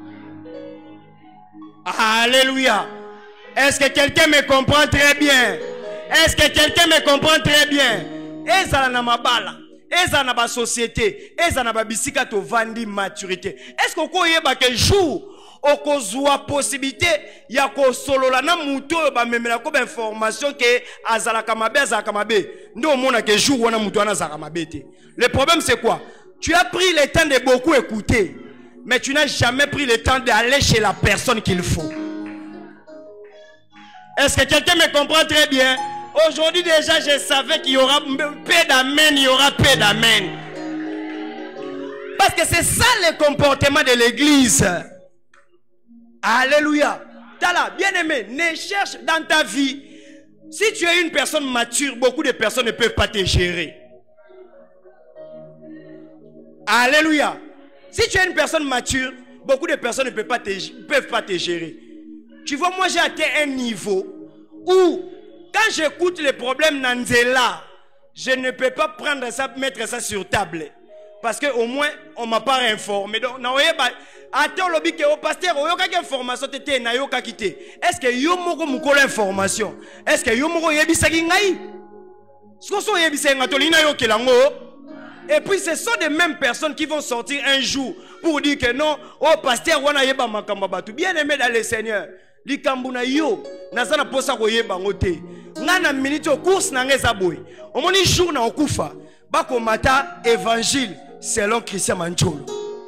Alléluia. Est-ce que quelqu'un me comprend très bien? Est-ce que quelqu'un me comprend très bien? Ezala na mabala, ezala na ba société, ezala na ba bisika to vandi maturité. Est-ce que ko yeba que jour okozwa possibilité ya ko solola na muto ba memela ko ba information que azala kamabe azala kamabe ndo mona que jour wana muto ana azala kamabe te. Le problème c'est quoi? Tu as pris le temps de beaucoup écouter, mais tu n'as jamais pris le temps d'aller chez la personne qu'il faut. Est-ce que quelqu'un me comprend très bien? Aujourd'hui déjà je savais qu'il y aura paix d'amen, il y aura paix d'amen. Parce que c'est ça le comportement de l'église. Alléluia. Tala, bien aimé, ne cherche dans ta vie. Si tu es une personne mature, beaucoup de personnes ne peuvent pas te gérer. Alléluia. Si tu es une personne mature, beaucoup de personnes ne peuvent pas te gérer. Tu vois, moi j'ai atteint un niveau où, quand j'écoute les problèmes Nanzela, je ne peux pas prendre ça, mettre ça sur table. Parce qu'au moins, on m'a pas informé. Donc, attends, le bique au pasteur, il y a une information, est-ce que yo moko mukolo information? Est-ce que yo moko yebisaki ngai? Skoso yebisaki ngatolina yo kelango. Et puis, ce sont les mêmes personnes qui vont sortir un jour pour dire que non, oh pasteur, wana yeba makamba batu. Bien aimé dans le Seigneur. Likambuna yo, nazana posa ko yeba ngote. Ngana minute au course na ngeza boy. Omoni jour na okufa. Bako mata évangile selon Christian Mancholo.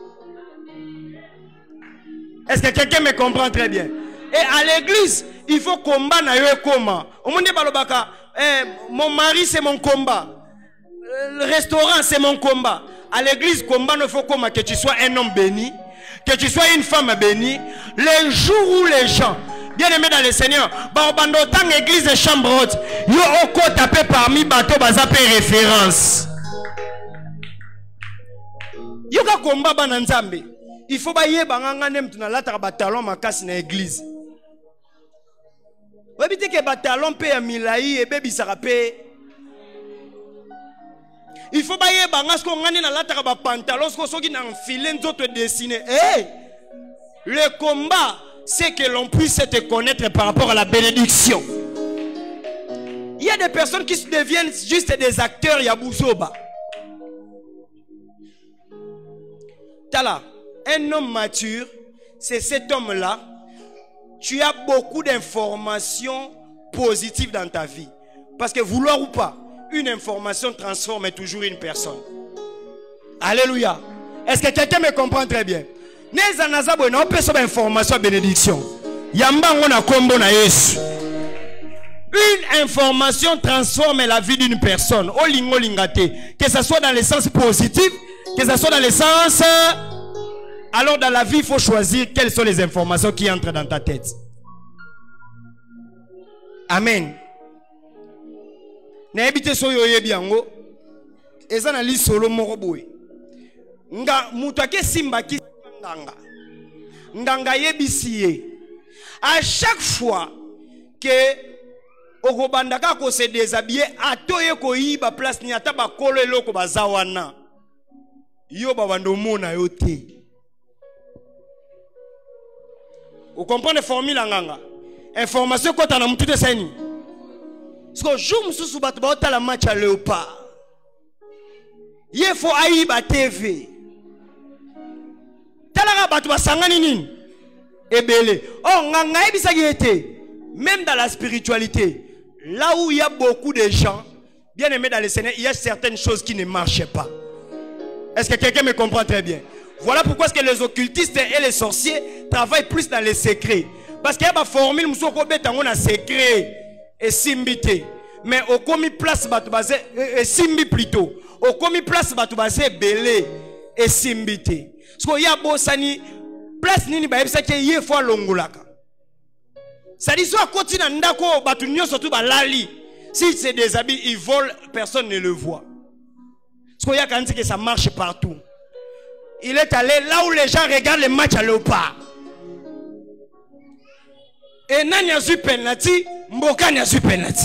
Est-ce que quelqu'un me comprend très bien? Et à l'église, il faut combat na yo comment. Omoni balobaka, mon mari c'est mon combat. Le restaurant c'est mon combat. À l'église, combat ne faut comment que tu sois un homme béni, que tu sois une femme bénie. Les jours où les gens, bien aimés dans le Seigneur, dans l'église de chambre haute, yo oko tapé parmi bateau bazapé référence. Yo ka combat bananzambe. Il faut bailler banganga nem tuna lata batalon makasi na église. Webite ke batalon pe ya milai e bebi sarape. Il faut bailler bangas ko ngani na lata ba pantalon ko soki na enfilé nzoto dessiné. Le combat c'est que l'on puisse te connaître par rapport à la bénédiction. Il y a des personnes qui deviennent juste des acteurs yabouzoba. Tala, un homme mature, c'est cet homme-là. Tu as beaucoup d'informations positives dans ta vie. Parce que vouloir ou pas, une information transforme toujours une personne. Alléluia. Est-ce que quelqu'un me comprend très bien? On peut savoir information bénédiction. Yamba on a combo na Yesu. Une information transforme la vie d'une personne. Olingo lingate. Que ce soit dans le sens positif, que ce soit dans le sens... Alors dans la vie, il faut choisir quelles sont les informations qui entrent dans ta tête. Amen. Naebite so yo yebiango. Eza na li solo moko boy. Nga mutake simba ki nganga. Nganga yebisiye. À chaque fois que okobandaka ko se déshabiller, atoye ko yiba place ni ata ba kolo eloko bazawana. Yo babando mona yo te. Vous comprenez la formule nganga? Information quand on a tout ça ni. Parce que jour monsieur soubat ba la match à Léopard. Il faut aïe ba TV. Talara ba tu sangani nini? Ebele. Oh nganga ebisa été. Même dans la spiritualité, là où il y a beaucoup de gens, bien aimés dans le Seigneur, il y a certaines choses qui ne marchent pas. Est-ce que quelqu'un me comprend très bien? Voilà pourquoi est-ce que les occultistes et les sorciers travaillent plus dans les secrets. Parce qu'il y a une formule, nous sommes en secret et simbité. Mais au commis place batubase et simbi plutôt. Au commis place batubase belé et simbité. Parce qu'il y a bosani place nini ba ebisa ke ye fois longolaka. Ça dit soit continue ndako batu nyo surtout ba lali. Si c'est des habits, ils volent, personne ne le voit. Parce qu'il y a quand même que ça marche partout. Il est allé là où les gens regardent les matchs à Léopard. Et nani a su penalty, Mboka n'a su penalty.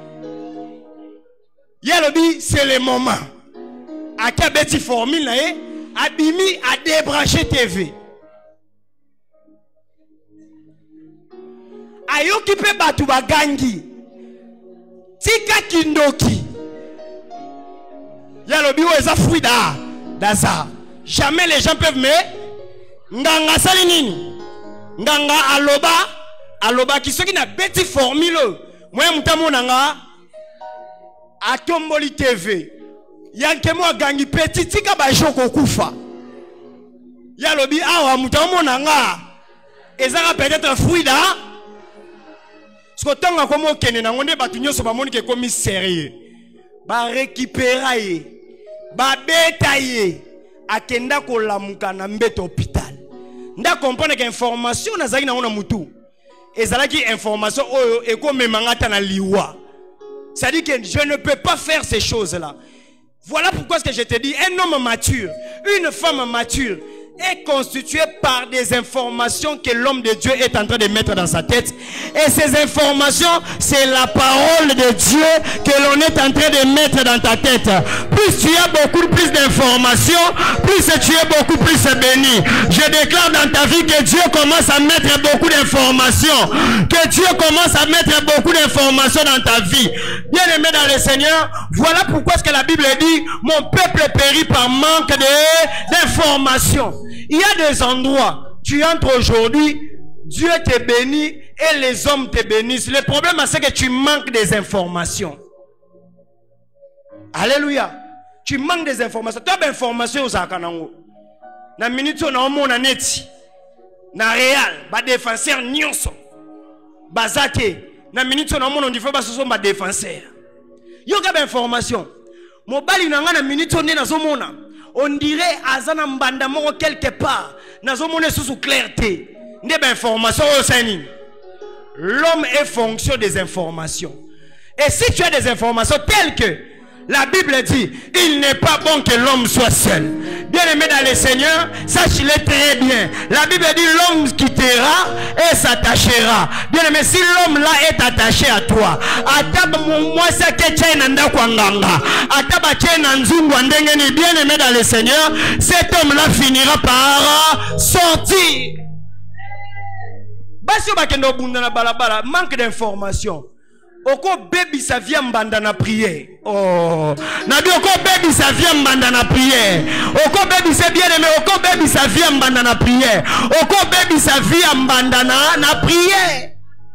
Yalobi, c'est le moment. A quel petit formule là, Abimi a débranché TV. A occupé Batuba Gangi. Tika Kindoki. Yalobi, où est-ce fruit d'Aza? Jamais les gens peuvent me. Nganga Salinini. Nganga Aloba qui sont qui n'a petit formule. Moi, m'tamo nanga. Atomboli TV. Yankemo Gangi petit tika ba joko kufa. Yalobi awa m'tamo nanga. Ezara peut-être fruit da. Ce que tant comme au Kenya, on est battu sur le monde qui est comme sérieux. Ba récupérer, ba bétailler. Akenda ko lamuka na mbeto hôpital. Nda comprendre que information na zaki na ona mutu. Ezalaki information oyo eko memangata na liwa. Ça dit que je ne peux pas faire ces choses-là. Voilà pourquoi ce que je te dis, un homme mature, une femme mature est constituée par des informations que l'homme de Dieu est en train de mettre dans sa tête. Et ces informations, c'est la parole de Dieu que l'on est en train de mettre dans ta tête. Plus tu as beaucoup plus d'informations, plus tu es beaucoup plus béni. Je déclare dans ta vie que Dieu commence à mettre beaucoup d'informations. Que Dieu commence à mettre beaucoup d'informations dans ta vie. Bien aimé dans le Seigneur, voilà pourquoi ce que la Bible dit, mon peuple périt par manque d'informations. Il y a des endroits, tu entres aujourd'hui, Dieu te bénit et les hommes te bénissent. Le problème, c'est que tu manques des informations. Alléluia. Tu manques des informations. Tu as des informations aux Akanango. Na minute, on a un monde en net. Na réal, ba défenseur nyonso. Bazake. Na minute, on a un monde, on dit, ba soso ba défenseur. Yo ka des informations. Mobali nanga na minute, on est dans un monde. On dirait azana mbanda moko quelque part. Nazomone sous clarté. N'est pas information au Seigneur. L'homme est fonction des informations. Et si tu as des informations telles que la Bible dit, il n'est pas bon que l'homme soit seul. Bien aimé dans le Seigneur, sache-le très bien. La Bible dit l'homme quittera et s'attachera. Bien aimé, si l'homme là est attaché à toi, bien aimé dans le Seigneur, cet homme là finira par sortir. Manque d'information. Oko baby ça vient mbandana prier. Oh, nabi oko baby ça vient mbandana prier. Oko baby c'est bien aimé. Oko baby ça vient mbandana prier. Oko baby ça vient mbandana na prier.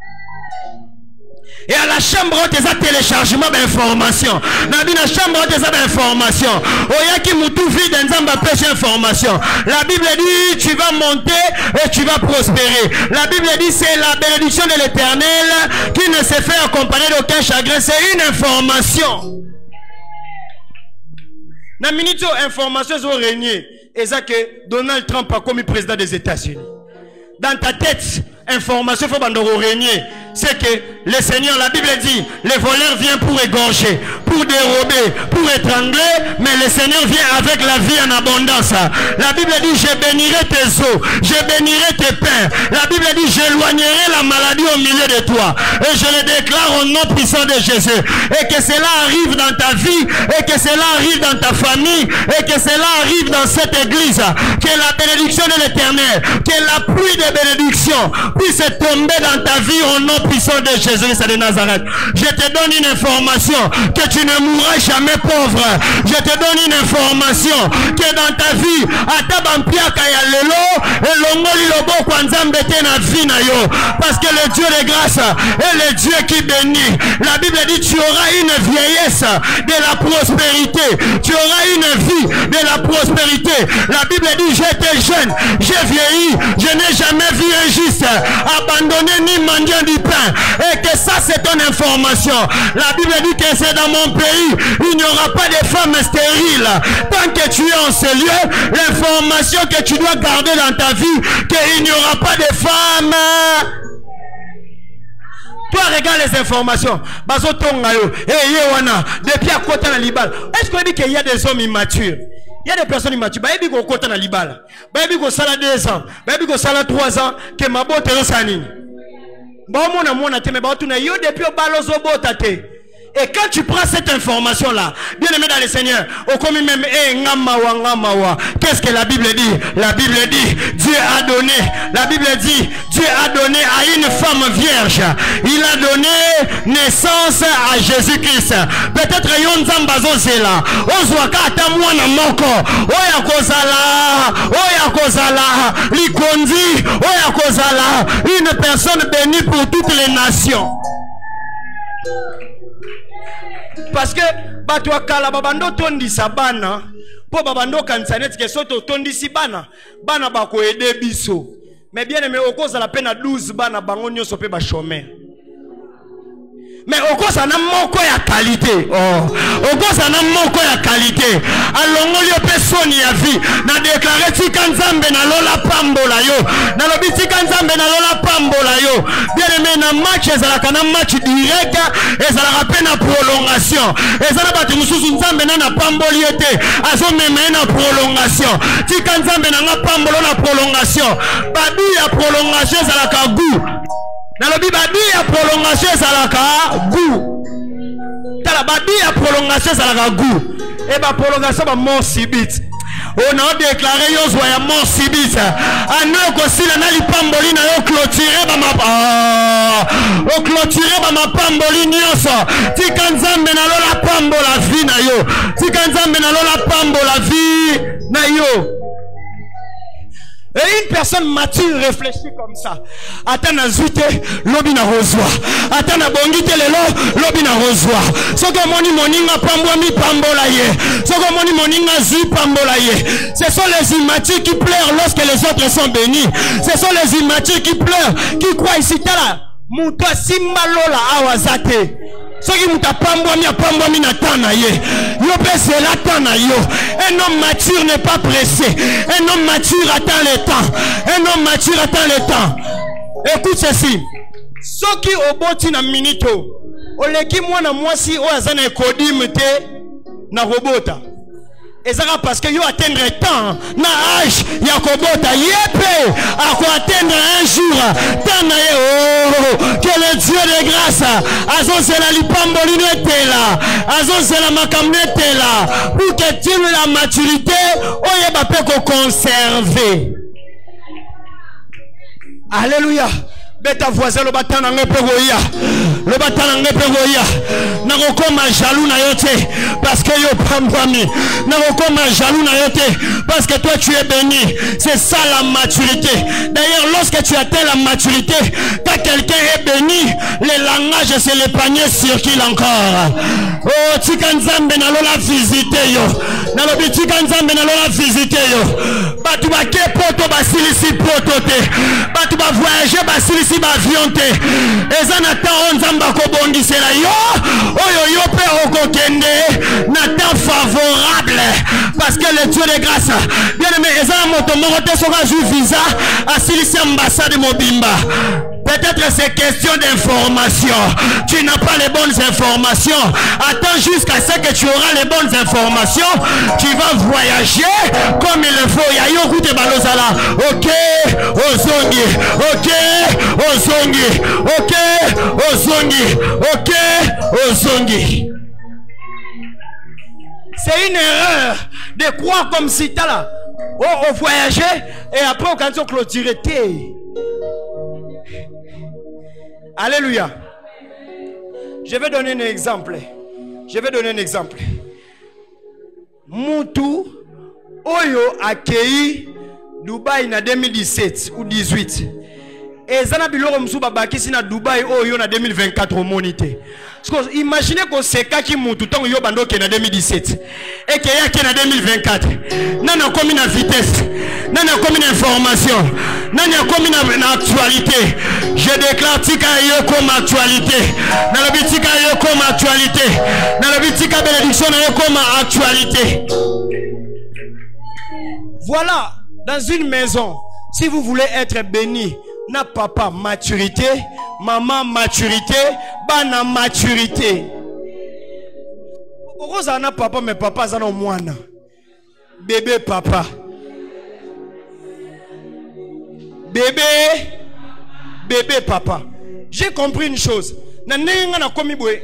Et à la chambre où tu as téléchargement d'informations. Nabi na chambre où tu as d'informations. Oyaki mutu vide nzamba pêche information. La Bible dit tu vas monter et tu vas prospérer. La Bible dit c'est la bénédiction de l'Éternel qui ne se fait accompagner d'aucun chagrin. C'est une information. Na minute information ont régné. Et ça que Donald Trump a commis président des États-Unis. Dans ta tête, information faut bandoro régner. C'est que le Seigneur, la Bible dit, les voleurs viennent pour égorger, pour dérober, pour pour étrangler, mais le Seigneur vient avec la vie en abondance. La Bible dit, je bénirai tes os, je bénirai tes pains. La Bible dit, j'éloignerai la maladie au milieu de toi. Et je le déclare au nom puissant de Jésus. Et que cela arrive dans ta vie, et que cela arrive dans ta famille, et que cela arrive dans cette église. Que la bénédiction de l'Éternel, que la pluie de bénédiction puisse tomber dans ta vie au nom puissant de Jésus de Nazareth. Je te donne une information, que tu ne mourras jamais pauvre. Je te donne une information, que dans ta vie, parce que le Dieu de grâce est le Dieu qui bénit. La Bible dit, tu auras une vieillesse de la prospérité, tu auras une vie de la prospérité. La Bible dit, j'étais jeune, j'ai vieilli, je n'ai jamais vu un juste abandonné ni mendiant du pain. Et que ça c'est ton information. La Bible dit que c'est dans mon pays, il n'y aura pas de femmes stériles. Tant que tu es en ce lieu, l'information que tu dois garder dans ta vie, qu'il n'y aura pas de femmes. Toi regarde les informations. Depuis à côté de l'Ibal. Est-ce qu'on dit qu'il y a des hommes immatures? Il y a des personnes immatures. Baby go côté de l'Ibal. Baby go sala 2 ans. Baby go sala 3 ans. Que ma botte est sanine. Bon mon te me ba tu na yo depuis au balozo botate. Et quand tu prends cette information-là, bien aimé dans le Seigneur, au commis même, qu'est-ce que la Bible dit? La Bible dit, Dieu a donné, la Bible dit, Dieu a donné à une femme vierge. Il a donné naissance à Jésus-Christ. Peut-être yon zambazo zela, ozwaka atamwana moko, oya kozala, likondi, oya kozala, une personne bénie pour toutes les nations. Parce que batwa kala babando tondi sabana po babando kansanet ke soto tondi si bana bako aider biso mais bien aimé okoza la peine à 12 bana bango nyoso pe ba chômeur mais okoza na moko ya qualité okoza na moko ya qualité alongoli opesoni ya vie na déclarer tika nzambe na lola pambola yo na lobi tika nzambe na lola pambola yo bien aimé na match ezalaka na match direct ezalaka pe na prolongation ezala batu mususu nzambe na pamboli ete azo meme na prolongation tika nzambe na nga pambolo na prolongation babi ya prolongation ezalaka goût na lobi babi ya prolongation ezalaka goût tala babi ya prolongation ezalaka goût et ba prolongation ba mort subite. On a déclaré Yozwa ya mort subite. Ano kosila na lipamboli na yo clôturer ba ma clôturer ba ma pamboli nyonso. Tika nzambe na lola pambola vie na yo. Tika nzambe na lola pambola vie na yo. Et une personne mature réfléchit comme ça. Attends à zute, lobi na rozwa. Attends à bongite lelo, lobi na rozwa. Soko moni moninga pamboa mi pambola ye. Soko moni moninga zi pambola ye. Ce sont les immatures qui pleurent lorsque les autres sont bénis. Ce sont les immatures qui pleurent, qui croient ici tala. Muto simba lola awazate. Soki mutapambwa mi na tana ye. Yo pese la tana yo. Un homme mature n'est pas pressé. Un homme mature attend le temps. Un homme mature attend le temps. Écoute ceci. Soki oboti na minito. Oleki mwana mwasi o azana ekodim te na robota. Ezara parce que yo atteindre temps na âge ya kobota yepe ako atteindre un jour tana ye que le Dieu de grâce azozela lipambolino etela azozela makamne etela pour que tu aies la maturité oyeba pe ko conserver. Alléluia. Beta voisin le batana ngepegoya. Le batana ngepegoya. Nakokoma jaloux na yote parce que yo pambwami. Nakokoma jaloux na yote parce que toi tu es béni. C'est ça la maturité. D'ailleurs lorsque tu atteins la maturité, quand quelqu'un est béni, les langages se les paniers circulent encore. Oh tikanzambe na lola visiter yo. Na lobi tikanzambe na lola visiter yo. Batu ba ke poto basilisi poto te. Batu ba voyager basilisi ba avion te. Ezana ta onzamba ko bondisela yo. Oyo yo pe okokende na temps favorable parce que le Dieu de grâce. Bien aimé ezana moto moko te soka ju visa asilisi ambassade mobimba. Peut-être c'est question d'information. Tu n'as pas les bonnes informations. Attends jusqu'à ce que tu auras les bonnes informations. Tu vas voyager comme il le faut. Yayo koute balozala. Ok, ozongi. Ok, ozongi. Ok, ozongi. Ok, ozongi. C'est une erreur de croire comme si t'as là. On voyageait et après on quand on clôturait. Alléluia. Je vais donner un exemple. Moutou Oyo accueilli Dubaï en 2017 ou 2018. Et Zana Biloro Msuba Bakisi na Dubaï Oyo en 2024 au monité. Imaginez qu'on s'est qui Moutou tant yo bando qui en 2017 et qu'il y a qui en 2024. Nana comme une vitesse, nana comme une information, nana comme une actualité. Je déclare tika yo comme actualité. Dans le but tika yo comme actualité. Dans le but tika bénédiction yo comme actualité. Voilà, dans une maison, si vous voulez être béni, na papa maturité, maman maturité, bana maturité. Pourquoi na papa mais papa zana mwana. Bébé papa. Bébé papa. J'ai compris une chose. Na nenga na komi boy.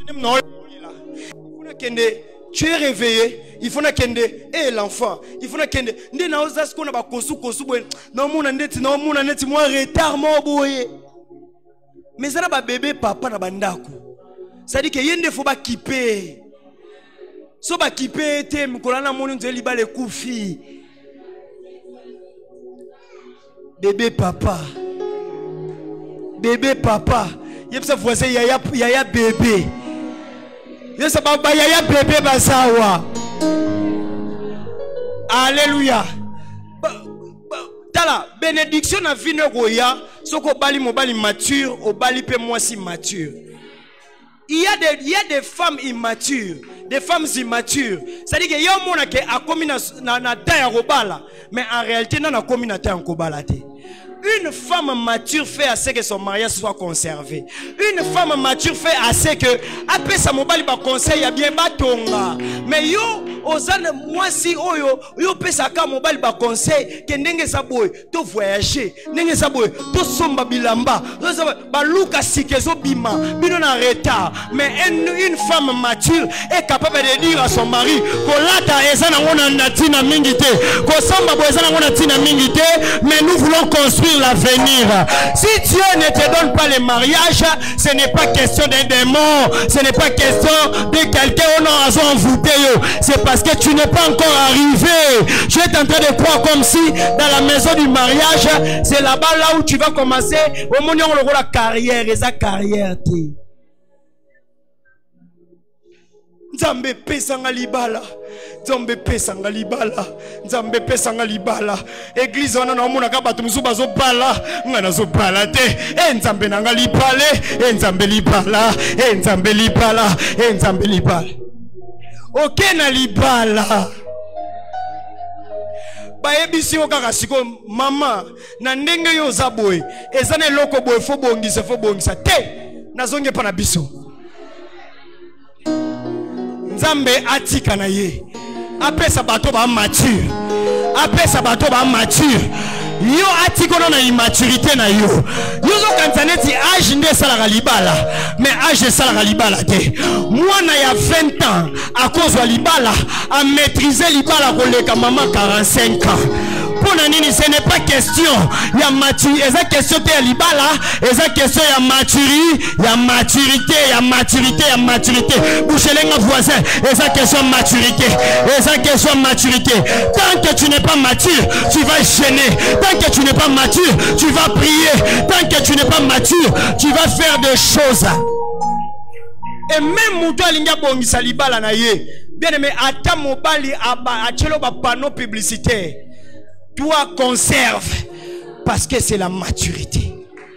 Tu es réveillé, il faut kende l'enfant, il faut kende ndé na oza sko na ba kosu boy. Na mona ndeti moi retard mo boy. Mais ça ba bébé papa na bandako. Ça dit que yende faut ba kiper. So ba kiper te mkolana moni nzeli ba le kufi. Bébé papa. Yepsa voisin yaya bébé. Yesa baba yaya bébé basawa. Alléluia. Tala bénédiction na vie ne goya soko bali mobali mature au bali pe moi si mature. Il y a des femmes immatures, des femmes immatures. C'est-à-dire que yo mona ke akomi na ta ya robala, mais en réalité na komi na ta en kobalate. Une femme mature fait assez que son mariage soit conservé. Une femme mature fait assez que après sa mobile ba conseil ya bien batonga. Mais yo ozana moi si oyo yo pesa ka mobile ba conseil que ndenge sa boy to voyager, ndenge sa boy to somba bilamba, ba luka sikezo bima, bino na retard. Mais une femme mature est capable de dire à son mari ko lata ezana ngona natina mingite, ko samba boy ezana ngona tina mingite, mais nous voulons construire l'avenir. Si Dieu ne te donne pas le mariage, ce n'est pas question d'un démon, ce n'est pas question de quelqu'un au nom à envoûté. C'est parce que tu n'es pas encore arrivé. Je suis en train de croire comme si dans la maison du mariage, c'est là-bas là où tu vas commencer. Au moment où on aura la carrière, et sa carrière. Nzambe pesanga libala. Nzambe pesanga libala. Nzambe pesanga libala. Église wana na mona ka batu musuba zo bala, ngana zo bala te. Nzambe nanga libale, nzambe libala, nzambe libala, nzambe libala. OK na libala. Bayebisi yo kaka siko mama na ndenge yo za boy. Ezana eloko boy fo bongisa te. Nazonge pa na biso. Nzambe atika na ye. Apesa bato ba mature. Apesa bato ba mature. Yo atiko na immaturité na yo. Yo zo kanzaneti âge nde sala libala. Mais âge sala libala te. Moi na ya 20 ans à cause de libala à maîtriser libala koleka maman 45 ans. Ce n'est pas question ya maturité, c'est question de libala, c'est question ya maturité. Bouchelenga voisin, c'est question maturité, c'est question maturité. Tant que tu n'es pas mature, tu vas gêner. Tant que tu n'es pas mature, tu vas prier. Tant que tu n'es pas mature, tu vas faire des choses. Et même Moutou Alinga Bongisa libala na ye. Bien aimé, ata mobali aba achelo ba panneau publicitaire. Toi conserve parce que c'est la maturité.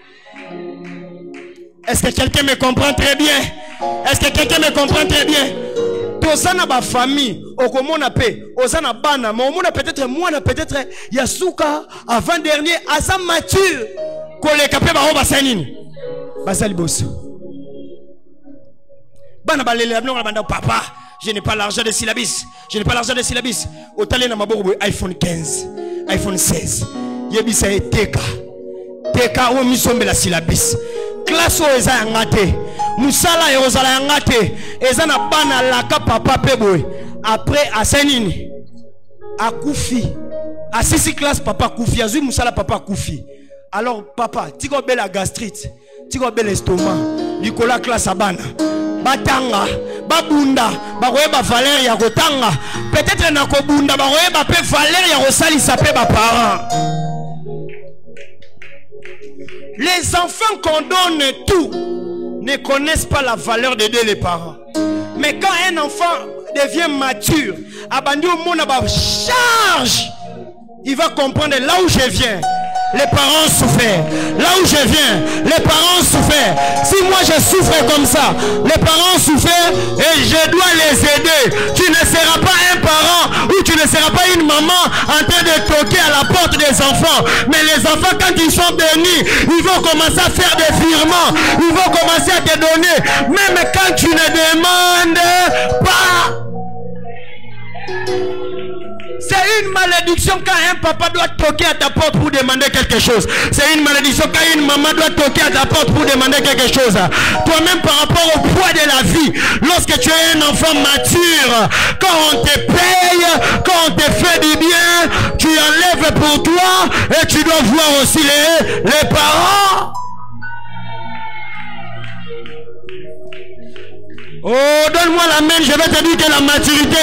Est-ce que quelqu'un me comprend très bien? Est-ce que quelqu'un me comprend très bien? Tosana ba famille, okomona pe, osana bana, mais omona peut-être moi peut-être Yasuka avant dernier asa mature. koleka pe ba basa nini basali boso bana balele abno banda papa je n'ai pas l'argent de syllabus je n'ai pas l'argent de syllabus otale na maboko iPhone 15 iPhone 16 yebisa eteka teka o misombe la syllabus classe o eza ngate musala e ozala ngate eza na bana laka papa pe boy après asenini akufi asisi classe papa kufi azui musala papa kufi alors papa tiko bela gastrite tiko bela estomac likola classe abana batanga babunda bakoyeba valeur ya kotanga peut-être na kobunda bakoyeba pe valeur ya kosalisa pe ba parents. Les enfants qu'on donne tout ne connaissent pas la valeur d'aider les parents. Mais quand un enfant devient mature, abandi au monde charge, il va comprendre là où je viens. Les parents souffrent. Là où je viens, les parents souffrent. Si moi je souffre comme ça, les parents souffrent et je dois les aider. Tu ne seras pas un parent ou tu ne seras pas une maman en train de toquer à la porte des enfants. Mais les enfants, quand ils sont bénis, ils vont commencer à faire des virements. Ils vont commencer à te donner. Même quand tu ne demandes pas. C'est une malédiction quand un papa doit toquer à ta porte pour demander quelque chose. C'est une malédiction quand une maman doit toquer à ta porte pour demander quelque chose. Toi-même par rapport au poids de la vie, lorsque tu es un enfant mature, quand on te paye, quand on te fait du bien, tu enlèves pour toi et tu dois voir aussi les parents. Oh, donne-moi la main, je vais te dire que la maturité...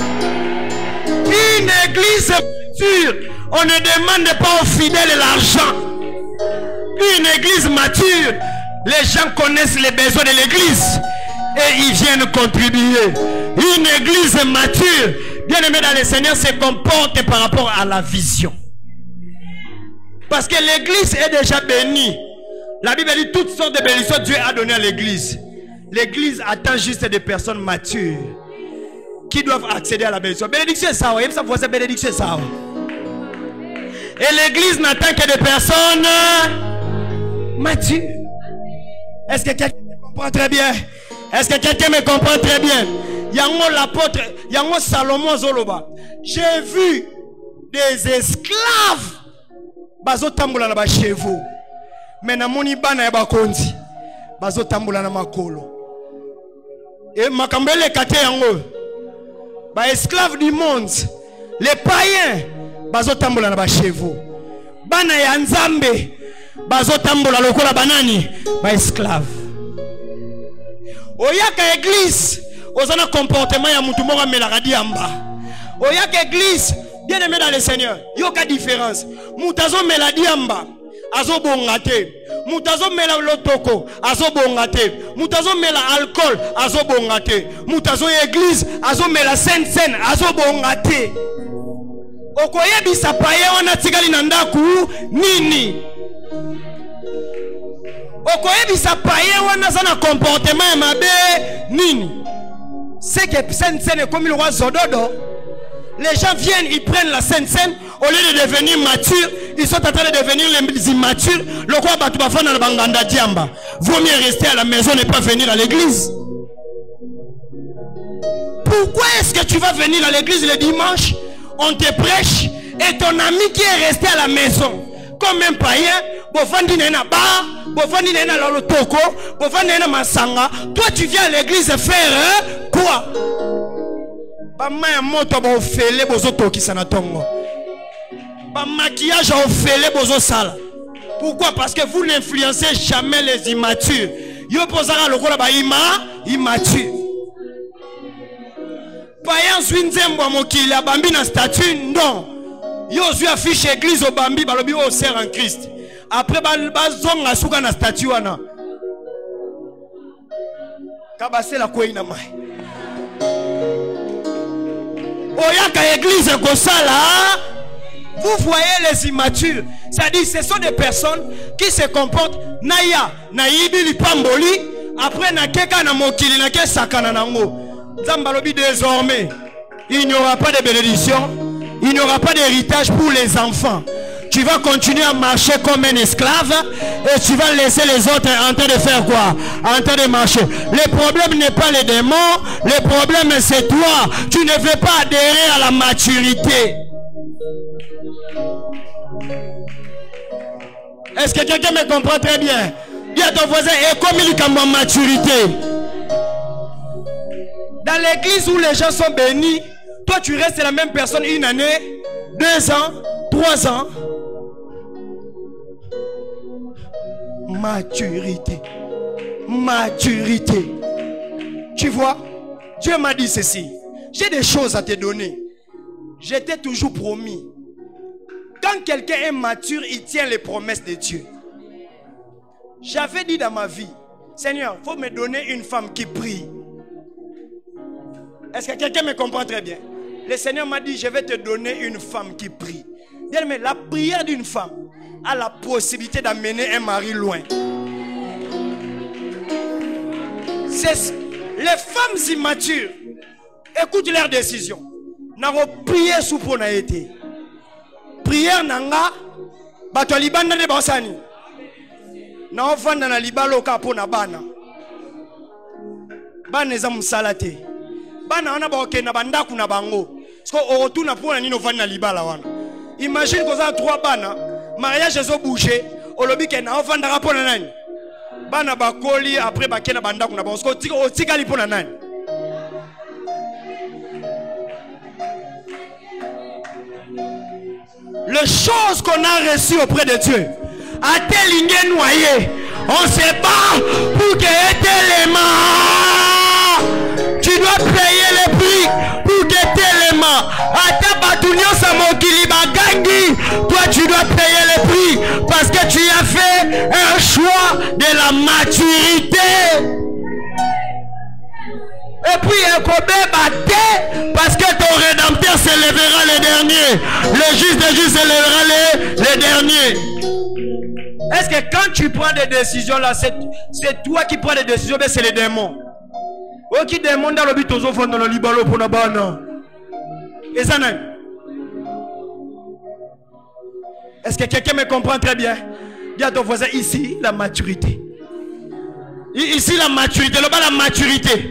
Une église mature, on ne demande pas aux fidèles l'argent. Une église mature, les gens connaissent les besoins de l'église et ils viennent contribuer. Une église mature, bien aimé dans le Seigneur, se comporte par rapport à la vision. Parce que l'église est déjà bénie. La Bible dit toutes sortes de bénédictions Dieu a donné à l'église. L'église attend juste des personnes matures qui doivent accéder à la bénédiction. Bénédiction est ça, ça voit ça, bénédiction est ça. Et l'église n'attend que des personnes matures. Est-ce que quelqu'un me comprend très bien? Est-ce que quelqu'un me comprend très bien? Yango l'apôtre, Yango Salomon Zoloba. J'ai vu des esclaves bazo tamboula na ba chevaux. Mais na moni bana ya bakonzi bazo tamboula na makolo. Et makambele kate yango. Ba esclaves du monde, les païens bazo tambola na ba chevaux. Bana ya nzambe bazo tambola lokola banani ba esclaves. Oyaka église, ozana comportement ya mutu moko melaka diamba. Oyaka église, bien aimé dans le Seigneur, yoka différence. Mutazo meladi diamba, azo bongate. Mutazo mela lotoko, azo bongate. Mutazo mela alcool, azo bongate. Mutazo église, azo mela sainte, azo bongate. Okoye bisa paye wana tigali nandaku nini. Okoye bisa paye wana sana comportement ya mabe nini. C'est que sainte est comme le roi Zododo. Les gens viennent, ils prennent la Sainte Seine, au lieu de devenir matures, ils sont en train de devenir les immatures. Le roi Batubafan dans le Banganda Diamba. Vaut mieux rester à la maison et pas venir à l'église. Pourquoi est-ce que tu vas venir à l'église le dimanche? On te prêche et ton ami qui est resté à la maison, comme un païen, bofandi nena ba, bofandi nena lolotoko, bofandi nena masanga. Toi tu viens à l'église faire quoi? Ba moto ba ofele bozo toki sanatongo. Ba maquillage ofele bozo sala. Pourquoi? Parce que vous n'influencez jamais les immatures. Yo posara lokola ba immature. Payan zwinzembo mokili abambi na statue non. Yo zui affiche église au bambi balobi o sert en Christ. Après bazonga suka na statue wana. Kabase la koina mai. Oyaka église Kosala, vous voyez les immatures. C'est-à-dire ce sont des personnes qui se comportent naya naibi lipamboli après na keka na mokili na ke sakana nango. Zambalobi désormais il n'y aura pas de bénédiction, il n'y aura pas d'héritage pour les enfants. tu vas continuer à marcher comme un esclave et tu vas laisser les autres en train de faire quoi? En train de marcher. Le problème n'est pas les démons, le problème c'est toi. Tu ne veux pas adhérer à la maturité. Est-ce que quelqu'un me comprend très bien? Dis à ton voisin, et comme il est en maturité. Dans l'église où les gens sont bénis, toi tu restes la même personne une année, 2 ans, 3 ans. Maturité. Maturité. Tu vois, Dieu m'a dit ceci. J'ai des choses à te donner. Je t'ai toujours promis. Quand quelqu'un est mature, il tient les promesses de Dieu. J'avais dit dans ma vie, Seigneur, il faut me donner une femme qui prie. Est-ce que quelqu'un me comprend très bien? Le Seigneur m'a dit, je vais te donner une femme qui prie. Mais la prière d'une femme a la possibilité d'amener un mari loin. Les femmes immatures, écoute leurs décisions. N'a pas prié sous pour n'a été. Prière nanga, bato libanda de basani. Na ofanda na libalo kapo na bana. Bana za musalate. Bana wana ba okenda bandaku na bango. Sko orotuna pona nino ofanda na libala wana. Imagine ko za 3 bana, mariage ezo bouger, olobi ke na ofanda kapo na nani. Bana bakoli après bakena bandaku na bango. Sko otika li pona nani. Les choses qu'on a reçues auprès de Dieu, à tel ingé noyé, on se bat pour que tellement. Tu dois payer le prix pour que tellement. À ta batounio samokili bagangi, toi tu dois payer le prix parce que tu as fait un choix de la maturité. Et puis parce que ton rédempteur s'élèvera le dernier. Le juste des justes s'élèvera le dernier. Est-ce que quand tu prends des décisions là, c'est toi qui prends des décisions, mais c'est les démons. Oh, qui démon dans le but aux enfants dans le libalo pour la banane. Et ça n'est. Est-ce que quelqu'un me comprend très bien? Dis à ton voisin ici la maturité. Ici la maturité, là-bas la maturité.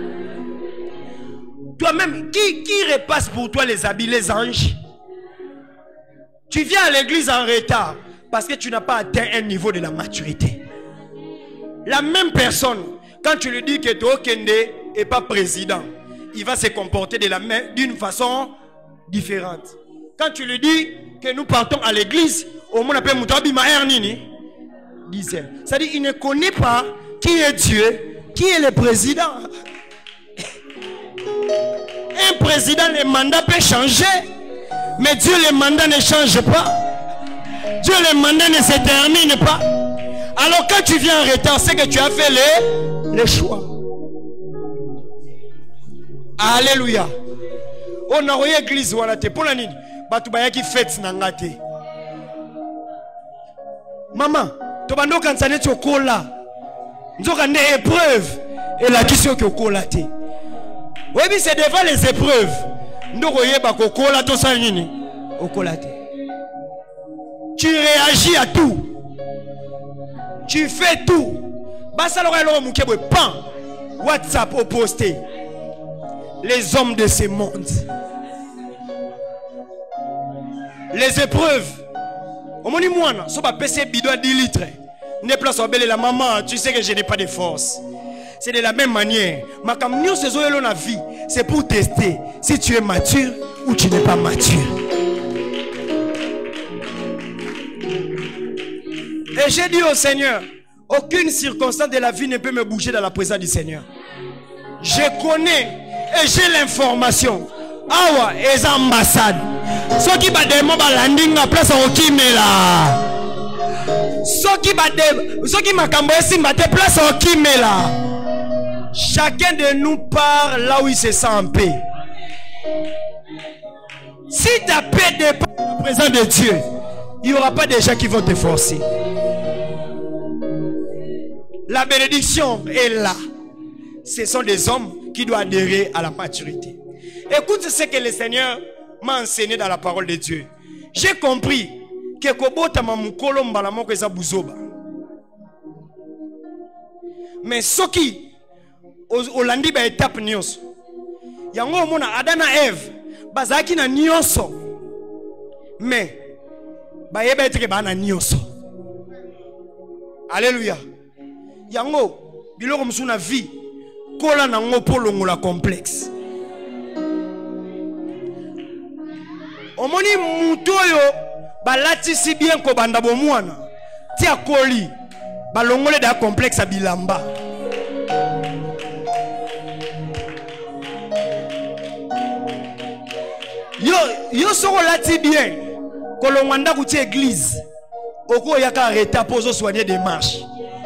Toi-même, qui repasse pour toi les habits, les anges? Tu viens à l'église en retard parce que tu n'as pas atteint un niveau de la maturité. La même personne, quand tu lui dis que toi, Kende n'est pas président, il va se comporter d'une façon différente. Quand tu lui dis que nous partons à l'église, au moins on appelle Moutabi Mahernini, disait. C'est-à-dire qu'il ne connaît pas qui est Dieu, qui est le président. Un président, le mandat peut changer, mais Dieu, le mandat ne change pas. Dieu, le mandat ne se termine pas. Alors quand tu viens en retard, c'est que tu as fait les choix. Alléluia. On a envoyé l'église ou la te pour la nuit. Batubaya qui fête nangate. Maman, tu vas nous quand ça n'est au cola. Nous avons des épreuves et la question que au cola te. Oui, mais c'est devant les épreuves. Nous avons cola to sanini au cola te. Tu réagis à tout. Tu fais tout. WhatsApp au posté. Les hommes de ce monde. Les épreuves. Au moins, moi, si je PC bidon à 10 litres, ne place au la maman, tu sais que je n'ai pas de force. C'est de la même manière. Ma camion, c'est la vie. C'est pour tester si tu es mature ou tu n'es pas mature. Et j'ai dit au Seigneur, aucune circonstance de la vie ne peut me bouger dans la présence du Seigneur. Je connais et j'ai l'information. Awa et ambassade. Ceux qui battent des landing à place au Kimela. Ceux qui battent place au Kimela. Chacun de nous part là où il se sent en paix. Si ta paix dépend de la présence de Dieu, il n'y aura pas de gens qui vont te forcer. La bénédiction est là. Ce sont des hommes qui doivent adhérer à la maturité. Écoute ce que le Seigneur m'a enseigné dans la parole de Dieu. J'ai compris ke kobota mamukolo mbala moko eza buzoba. Mais soki olandi ba étape nyonso. Yango omona Adam na Eve bazaki na nyonso. Mais ba yeba etike ba na nyonso. Alléluia. Yango biloko musuna vie kola nango polongola complexe. Omoni mutu oyo balatisi bien ko banda bomwana tia koli balongole da complexe bilamba. Yo soko lati bien kolonganda kuti église oko yaka reta pozo soigner des marches.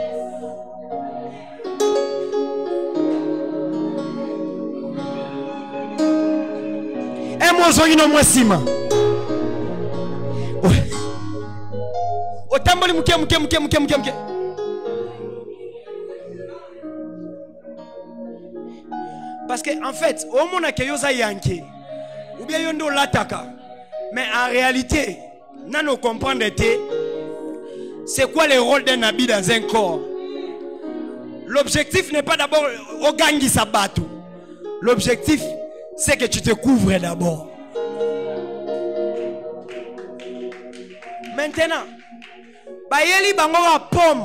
Mozonino mwasima otamboli muke. Parce que en fait au mona ke yoza yanke ou bien yondo lataka, mais en réalité nano comprendre c'est quoi le rôle d'un habit dans un corps. L'objectif n'est pas d'abord au gangi sabato. L'objectif c'est que tu te couvres d'abord. Maintenant, bayeli bango wa pomme,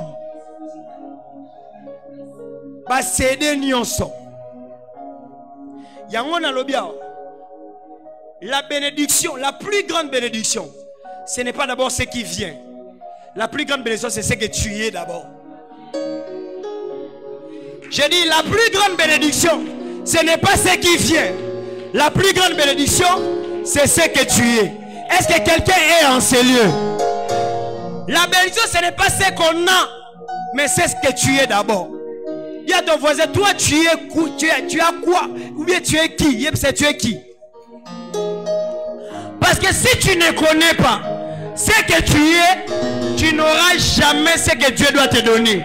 ba céder nyonso. Yango na lobia. La bénédiction, la plus grande bénédiction, ce n'est pas d'abord ce qui vient. La plus grande bénédiction, c'est ce que tu es d'abord. J'ai dit la plus grande bénédiction, ce n'est pas ce qui vient. La plus grande bénédiction, c'est ce que tu es. Est-ce que quelqu'un est en ces lieux? La bénédiction, ce n'est pas ce qu'on a, mais c'est ce que tu es d'abord. Dis à ton voisin, toi tu as quoi? Ou bien tu es qui? Tu es qui? Parce que si tu ne connais pas ce que tu es, tu n'auras jamais ce que Dieu doit te donner.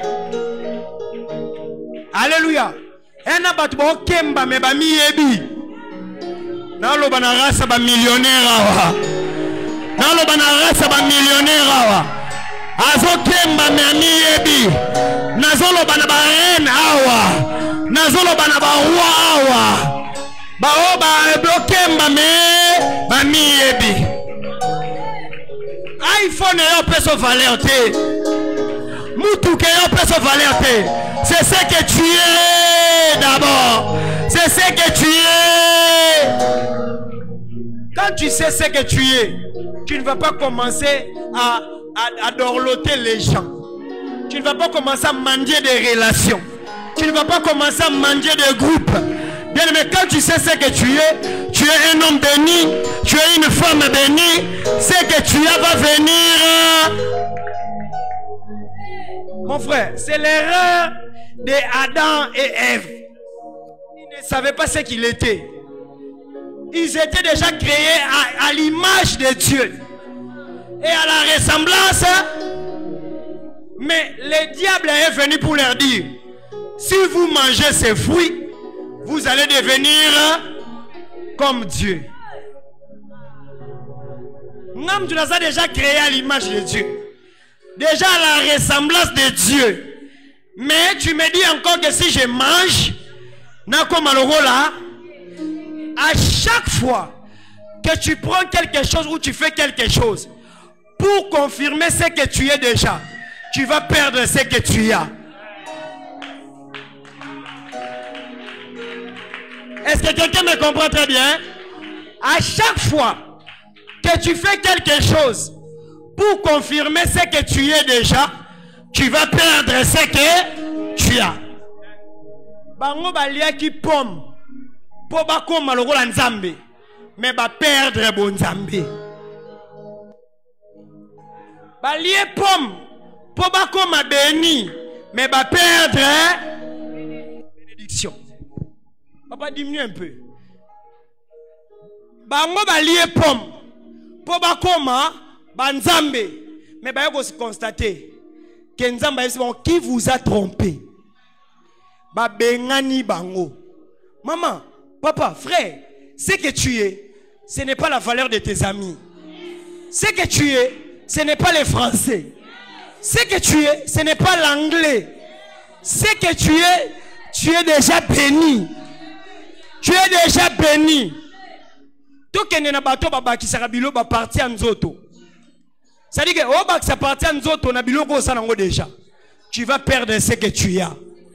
Alléluia. Un abattement kemba me ba miyebi. Nalo banarasa ba millionnaire awa. Nalo banarasa ba millionnaire awa. Azo kemba me miyebi. Nazolo bana ba reine awa. Nazolo bana ba roi awa. Ba oba blokemba me ba miyebi. iPhone yo peso valeur te. Mutuke yo peso valeur te. C'est ce que tu es d'abord. C'est ce que tu es. Quand tu sais ce que tu es, tu ne vas pas commencer à dorloter les gens. Tu ne vas pas commencer à mendier des relations. Tu ne vas pas commencer à mendier des groupes. Bien, mais quand tu sais ce que tu es un homme béni, tu es une femme bénie, ce que tu as va venir. Mon frère, c'est l'erreur de Adam et Ève. Ils ne savaient pas ce qu'il était. Ils étaient déjà créés à l'image de Dieu et à la ressemblance. Mais le diable est venu pour leur dire, si vous mangez ces fruits, vous allez devenir comme Dieu. Nous, tu nous as déjà créé à l'image de Dieu. Déjà à la ressemblance de Dieu. Mais tu me dis encore que si je mange, à chaque fois que tu prends quelque chose ou tu fais quelque chose, pour confirmer ce que tu es déjà, tu vas perdre ce que tu as. Est-ce que quelqu'un me comprend très bien? À chaque fois que tu fais quelque chose pour confirmer ce que tu es déjà, tu vas perdre ce que tu as. Bango balia ki pomme po bakoma lokola nzambe mais ba perdre bon nzambe. Balie pomme po bakoma béni mais ba perdre bénédiction. Papa diminue un peu. Bango balie pomme po bakoma ba nzambe mais ba yoko se constater que nzambe qui vous a trompé. Ba bengani bango. Maman, papa, frère, ce que tu es, ce n'est pas la valeur de tes amis. Ce que tu es, ce n'est pas le français. Ce que tu es, ce n'est pas l'anglais. Ce que tu es déjà béni. Tu es déjà béni. Tout que ne bato baba qui sera bilo ba parti en zoto. Ça dit que au bak ça parti en zoto na bilo ko sanango déjà. Tu vas perdre ce que tu as.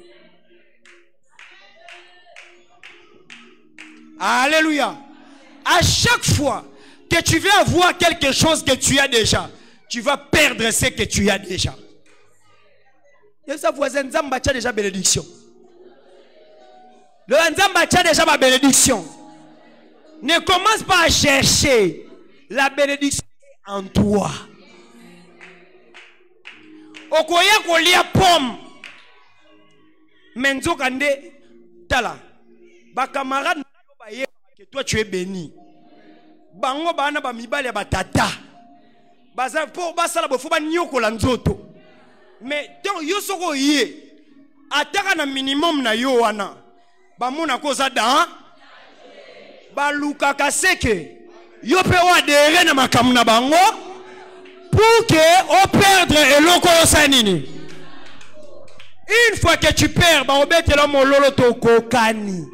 Alléluia. À chaque fois que tu veux avoir quelque chose que tu as déjà, tu vas perdre ce que tu as déjà. Et ça voisin Nzamba a déjà bénédiction. Le Nzamba a déjà ma bénédiction. Ne commence pas à chercher. La bénédiction est en toi. Okoya kolia pomme. Menzo kande tala. Ba camarade que toi tu es béni. Bango bana ba mibale ba tata. Baza pour basala bo foba nyoko la nzoto. Mais donc yo soko yé. Ataka na minimum na yo wana. Ba mona koza da. Ba luka kaseke. Yo pe wa dere na makamu na bango. Pour que on perdre eloko sanini. Une fois que tu perds, ba obete lo mololo to kokani.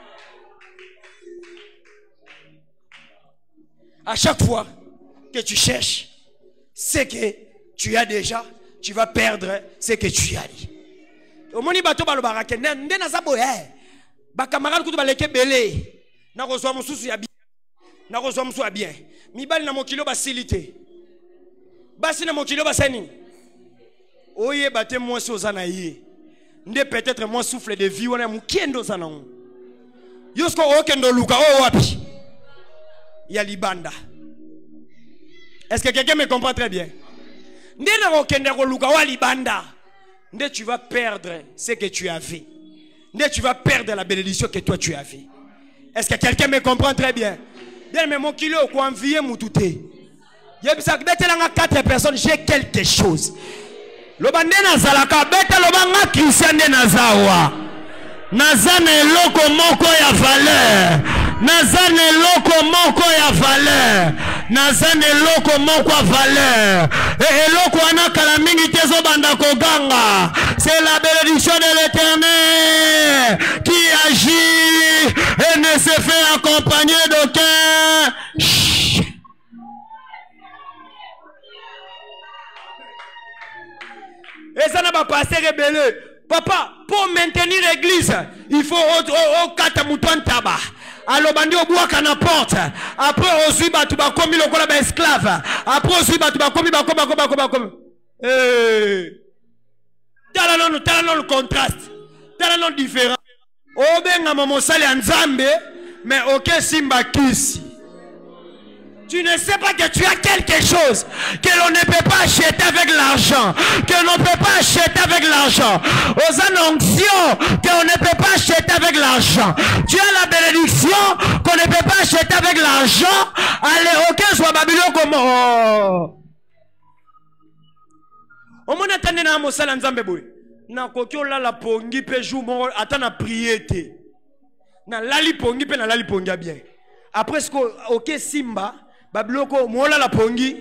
À chaque fois que tu cherches ce que tu as déjà, tu vas perdre ce que tu as dit. Au moni bato balo barake nde na zabo ba camarade kutu baleke belé na kozwa mususu ya bien na kozwa mususu ya bien mibali na mokilo basilité basi na mokilo basani oye bate moi sozana yé nde peut-être moi souffle de vie wana mukiendo sana yosko okendo luka o wapi ya libanda. Est-ce que quelqu'un me comprend très bien? Nde na okende ko luka wa libanda. Nde tu vas perdre ce que tu avais. Nde tu vas perdre la bénédiction que toi tu avais. Est-ce que quelqu'un me comprend très bien? Bien mais mon kilo ko envier mutute. Yebisa betelanga 4 personnes, j'ai quelque chose. Loba nde na zalaka beta loba nga Christian nde na zawa. Nazane loko moko ya valeur. Nazane loko moko ya valeur. Nazane loko moko ya valeur. Et loko anakala mingi tezo banda koganga. C'est la bénédiction de l'Éternel qui agit et ne se fait accompagner d'aucun. Et ça n'a pas passé rebelle. Papa, pour maintenir l'église, il faut au katamouton tabac. Alors, bandi au bois qu'à n'importe. Après, on suit batouba comme il a esclave. Après, on suit batouba comme il a comme. T'as le contraste. T'as le différent. Oh, ben, à mon sali en Zambé, mais ok, simba kisi. Tu ne sais pas que tu as quelque chose que l'on ne peut pas acheter avec l'argent. Que l'on ne peut pas acheter avec l'argent. Aux annonciations qu'on ne peut pas acheter avec l'argent. Tu as la bénédiction qu'on ne peut pas acheter avec l'argent. Allez, ok, soit Babylone comme... Au moins, attendez na mo sala nzambe boy. Na kokyo la la pongi pe jou mo atana priete. Na lali pongi pe na lali pongi bien. Après ce que ok simba Babiloko mola la pongi.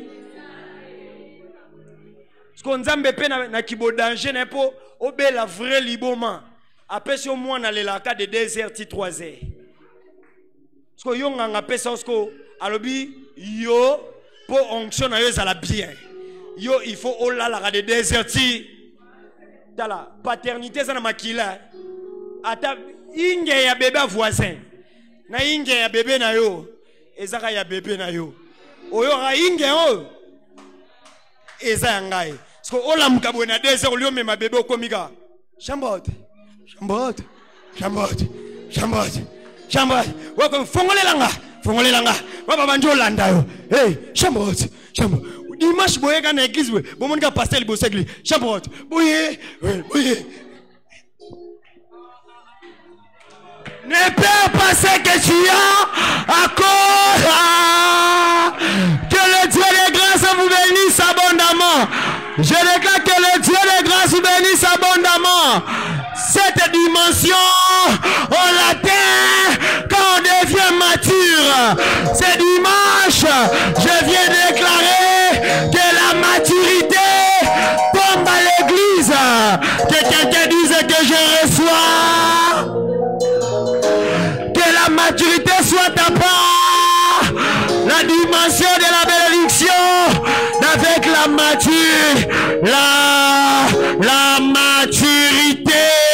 Ce qu'on nzambe pe na kibo danger na po obe la vraie liboma. Après si au moins na le laka de 2 heures 3 heures. Ce que yo nganga pesa ce que alobi yo po onction na yo za la bien. Yo il faut oh là la de 2 heures dans la paternité ça na makila. Ata inge ya bébé voisin. Na inge ya bébé na yo. Ezaka ya bébé na yo. Oyo ra inge o. Eza ngai. Parce que ola mukabo na 2 heures lio me ma bébé okomika. Chambote. Chambote. Chambote. Chambote. Chambote. Wako fongole langa. Baba banjo landa yo. Hey, chambote. Chambote. Dimanche boye kana église we. Bon mon ka pasteur libo église. Chambote. Boye. Ne perds pas ce que tu as à cause. Que le Dieu de grâce vous bénisse abondamment. Je déclare que le Dieu de grâce vous bénisse abondamment. Cette dimension, on l'atteint quand on devient mature. Ce dimanche, je viens déclarer que la la dimension de la bénédiction avec la maturité.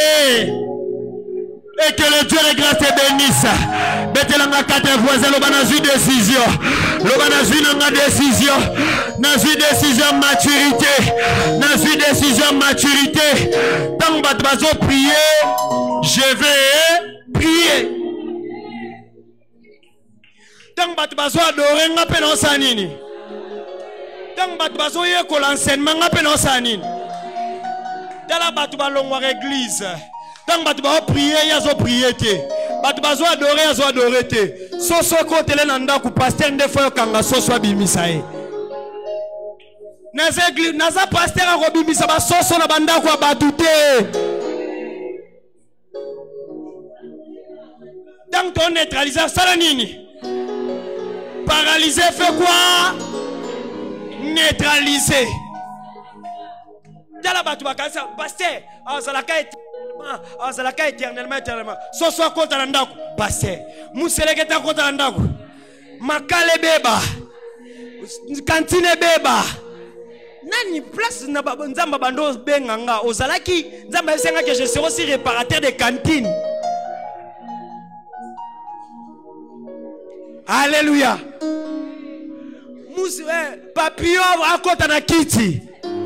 Et que le Dieu de grâce te bénisse. Betelanga 4 voisins, l'obanazu décision. L'obanazu n'a décision. Nazu décision maturité. Nazu décision maturité. Tant que tu vas prier, je vais prier. Tant que tu vas adorer, on appelle en sanini. Tant que tu vas adorer l'enseignement, on appelle en sanini. Dans la batu balongwa église. Tant que tu vas prier, il y a prier. Tu vas adorer, il y a adorer. Soso kote le nanda ku pasteur ndefo kanga soso bimisae. Naza pasteur a bimisa ba soso na banda ku batute. Tant qu'on neutralise ça nini? Paralyser fait quoi? Neutraliser. Dala batu bakasa pasteur, azalaka éternellement. So soit contre l'andako, pasteur. Mousseleketa contre l'andako. Makale beba. Kantine beba. Nani place na nzamba bando benganga. Ozalaki nzamba esenga que je serai aussi réparateur de cantines. Alléluia. Papillon à côté na kiti.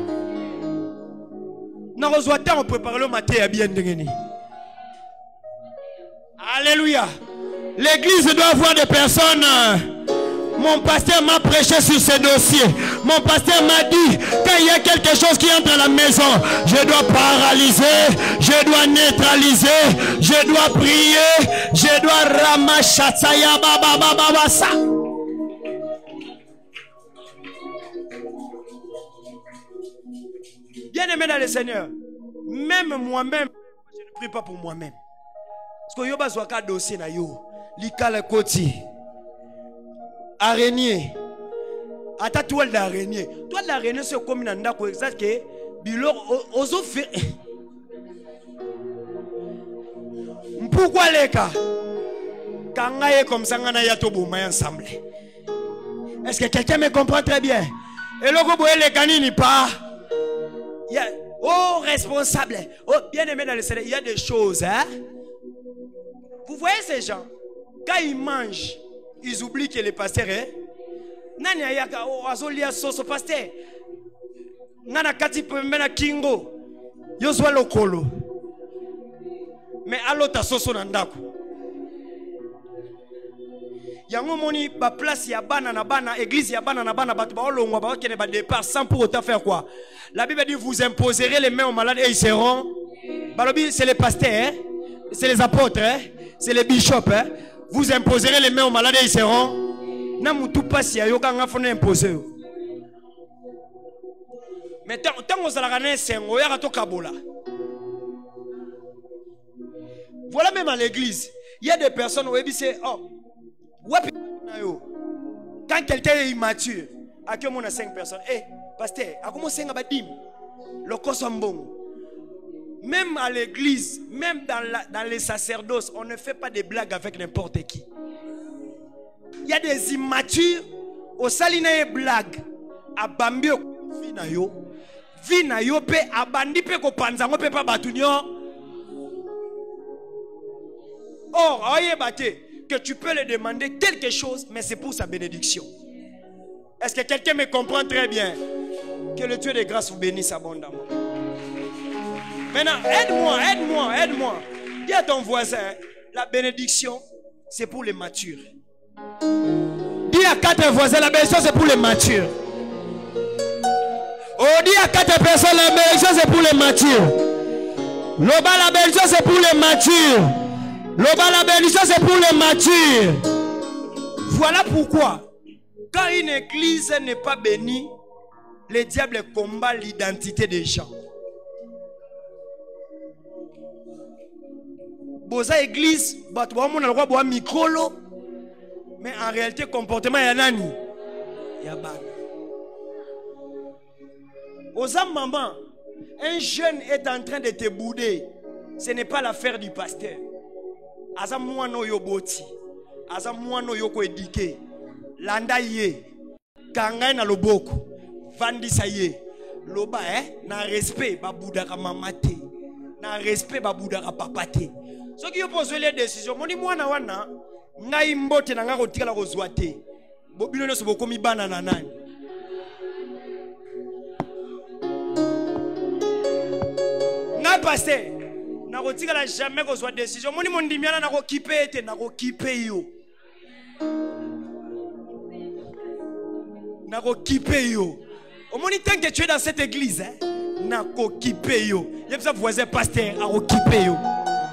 On prépare le matin à bien dégagner. Alléluia. L'église doit avoir des personnes. Mon pasteur m'a prêché sur ce dossier. Mon pasteur m'a dit quand il y a quelque chose qui entre à la maison, je dois paralyser, je dois neutraliser, je dois prier, je dois ramashataya baba ça. Bien aimé dans le Seigneur, même moi-même, je ne prie pas pour moi-même. Parce que yo bazwaka dossier na yo, likala koti, araignée, ata toile d'araignée. Toile d'araignée c'est comme une ndako exact que bilor ozo fait. Pourquoi les cas? Quand on est comme ça, on a tout boumé ensemble. Est-ce que quelqu'un me comprend très bien? Et le gobo les canines pas. Oh, responsable. Oh, bien aimé dans le Seigneur, il y a des choses. Hein? Vous voyez ces gens, quand ils mangent, ils oublient que les pasteurs. Nani ayaka azolia soso pasteur. Nana kati pemena kingo. Yoswa lokolo. Mais alota soso nandako. Yango moni ba place ya bana na bana, église ya bana na bana batu ba olongwa ba okene ba départ sans pour autant faire quoi? La Bible dit vous imposerez les mains aux malades et ils seront. Balobi c'est les pasteurs, hein? C'est les apôtres, hein? C'est les bishops, hein? Vous imposerez les mains aux malades et ils seront. Na mutu pasi ya yoka nga fona imposer. Mais tant que la gane sengo ya to kabola. Voilà même à l'église, il y a des personnes où ils disent oh quand quelqu'un est immature, à qui on a 5 personnes, eh, pasteur, à comment c'est un le bon. Même à l'église, même dans les sacerdoces, on ne fait pas des blagues avec n'importe qui. Il y a des immatures, au salina blague, à Bambio, Vinayo, pe, à Bandi, pe, ko panzango, pe, pa batunyo. Or, aye bate, que tu peux lui demander quelque chose, mais c'est pour sa bénédiction. Est-ce que quelqu'un me comprend très bien? Que le Dieu de grâce vous bénisse abondamment. Maintenant, aide-moi. Dis à ton voisin, la bénédiction, c'est pour les matures. Dis à 4 voisins, la bénédiction, c'est pour les matures. Oh, dis à 4 personnes, la bénédiction, c'est pour les matures. Loba, la bénédiction, c'est pour les matures. Loba, la bénédiction, c'est pour les matures. Voilà pourquoi, quand une église n'est pas bénie, le diable combat l'identité des gens. Boza église, micro, mais en réalité, comportement y a nani, y a ban. Oza maman, un jeune est en train de te bouder. Ce n'est pas l'affaire du pasteur. Aza mwano yo boti, aza mwano yo ko éduqué. landa ye kanga na loboko vandisa ye loba na respect babudaka mama te na respect babudaka papa te soki yo pozo les décisions moni mwana wana ngai mbote na nga kotikala kozwa te bobino nyonso bokomi bana na nani nga pasteur na kotikala jamais kozwa décision moni mondimiana na kokipe ete na kokipe yo na kokipe yo omoni tant que tu es dans cette église na kokipe yo yebisa voisin pasteur a kokipe yo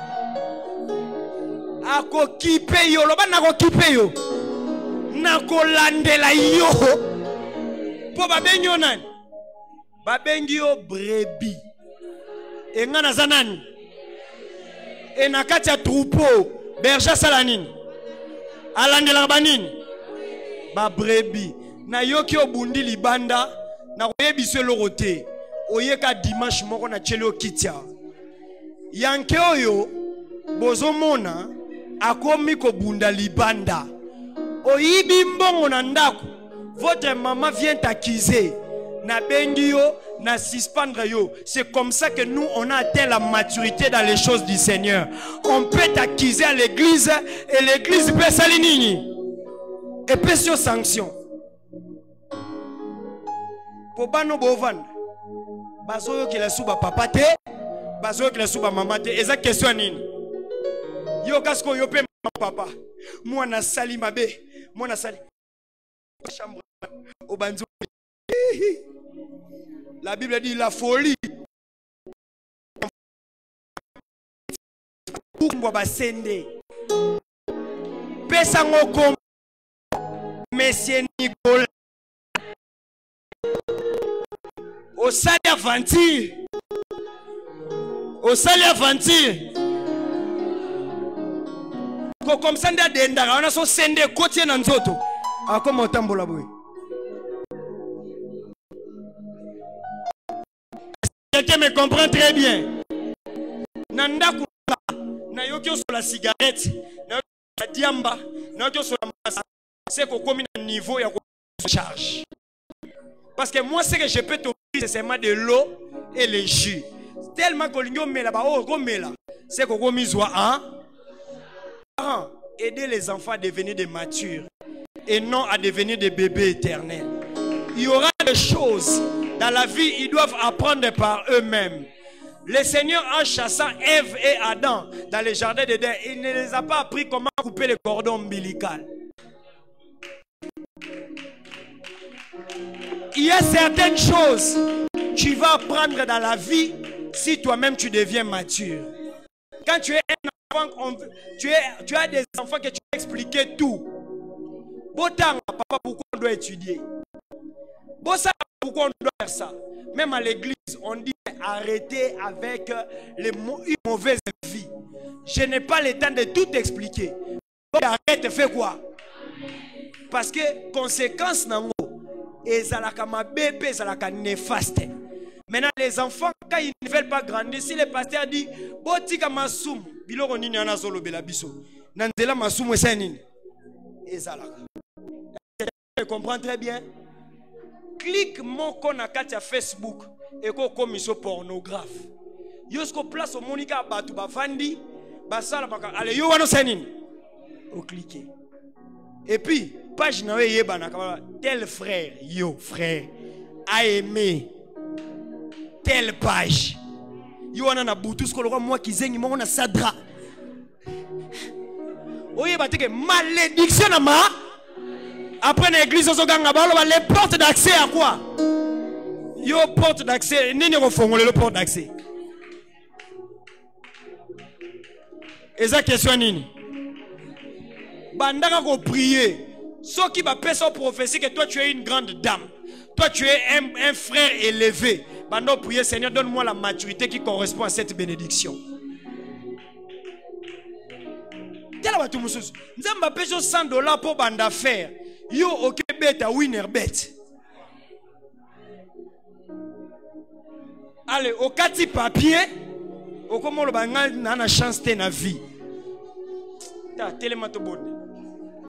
a kokipe yo loba na kokipe yo na kolandela yo po babengi yo nani babengi yo brebi enga na zanani e na kati ya troupeau berger sala nini alandela banini ba brebi na yoki obundi libanda na koyebiso eloko te oyeka dimanche moko na chelo kitia yanke oyo bozomona akomi kobunda libanda oyibi mbongo na ndako votre maman vient t'accuser na bengi yo na suspendre yo. C'est comme ça que nous on a atteint la maturité dans les choses du Seigneur. On peut t'accuser à l'église et l'église peut salinini et peut sur sanction pour bano bovan bazo yo ki la suba papa te bazo yo ki la suba mama te eza question nini yo kasko yo pe papa moi na sali mabe moi na sali chambre au banzo. La Bible dit la folie pour moi basende pesa ngoko Monsieur Nicolas au sali aventure comme ça nda denda on a so sende côté na nzoto akoma otambola boy. Quelqu'un me comprend très bien. Nanda kula na yoki sur la cigarette, na yoki la diamba, na yoki sur la masse. C'est qu'on comme un niveau ya charge. Parce que moi ce que je peux t'offrir c'est seulement de l'eau et le jus. Tellement que l'union met là-bas, oh comme là, c'est qu'on comme soit aider les enfants à devenir des matures et non à devenir des bébés éternels. Il y aura des choses dans la vie, ils doivent apprendre par eux-mêmes. Le Seigneur, en chassant Ève et Adam dans le jardin d'Éden, il ne les a pas appris comment couper le cordon ombilical. Il y a certaines choses que tu vas apprendre dans la vie si toi-même tu deviens mature. Quand tu es un enfant, tu as des enfants que tu vas expliquer tout. Autant, papa, pourquoi on doit étudier? Pourquoi on doit faire ça? Même à l'église, on dit arrêtez avec une mauvaise vie. Je n'ai pas le temps de tout expliquer. Arrête, fais quoi? Parce que conséquence nango, ezalaka mabe, ezalaka néfaste. Maintenant, les enfants, quand ils ne veulent pas grandir, si le pasteur dit botika masum, biloko nini ana zolo bela biso. Nanzela masum esa nini? Ezalaka. Tu comprends très bien? Clique mon compte à Facebook et qu'on commission pornographe. Yosko place au monika batu bavandi basala baka allez yo wano senine au cliquer. Et puis page na yeba na tel frère yo frère a aimé telle page. Yo wana na butu sko lokwa moi kizengi mo na sadra. Oyeba teke malédiction na ma. Après l'église, les portes d'accès à quoi? Yo porte d'accès, ni le porte d'accès. Et ça question nini? Bandaka ko prier. Ceux qui va faire prophétie que toi tu es une grande dame. Toi tu es un frère élevé. Banda prier Seigneur, donne-moi la maturité qui correspond à cette bénédiction. Tela watu mususu. Nzamba peso $100 pour banda faire. Yo ok beta winner bet. Allez, au kati papier, au comment le bangal n'a chance de na vie. Ta tellement to bonne.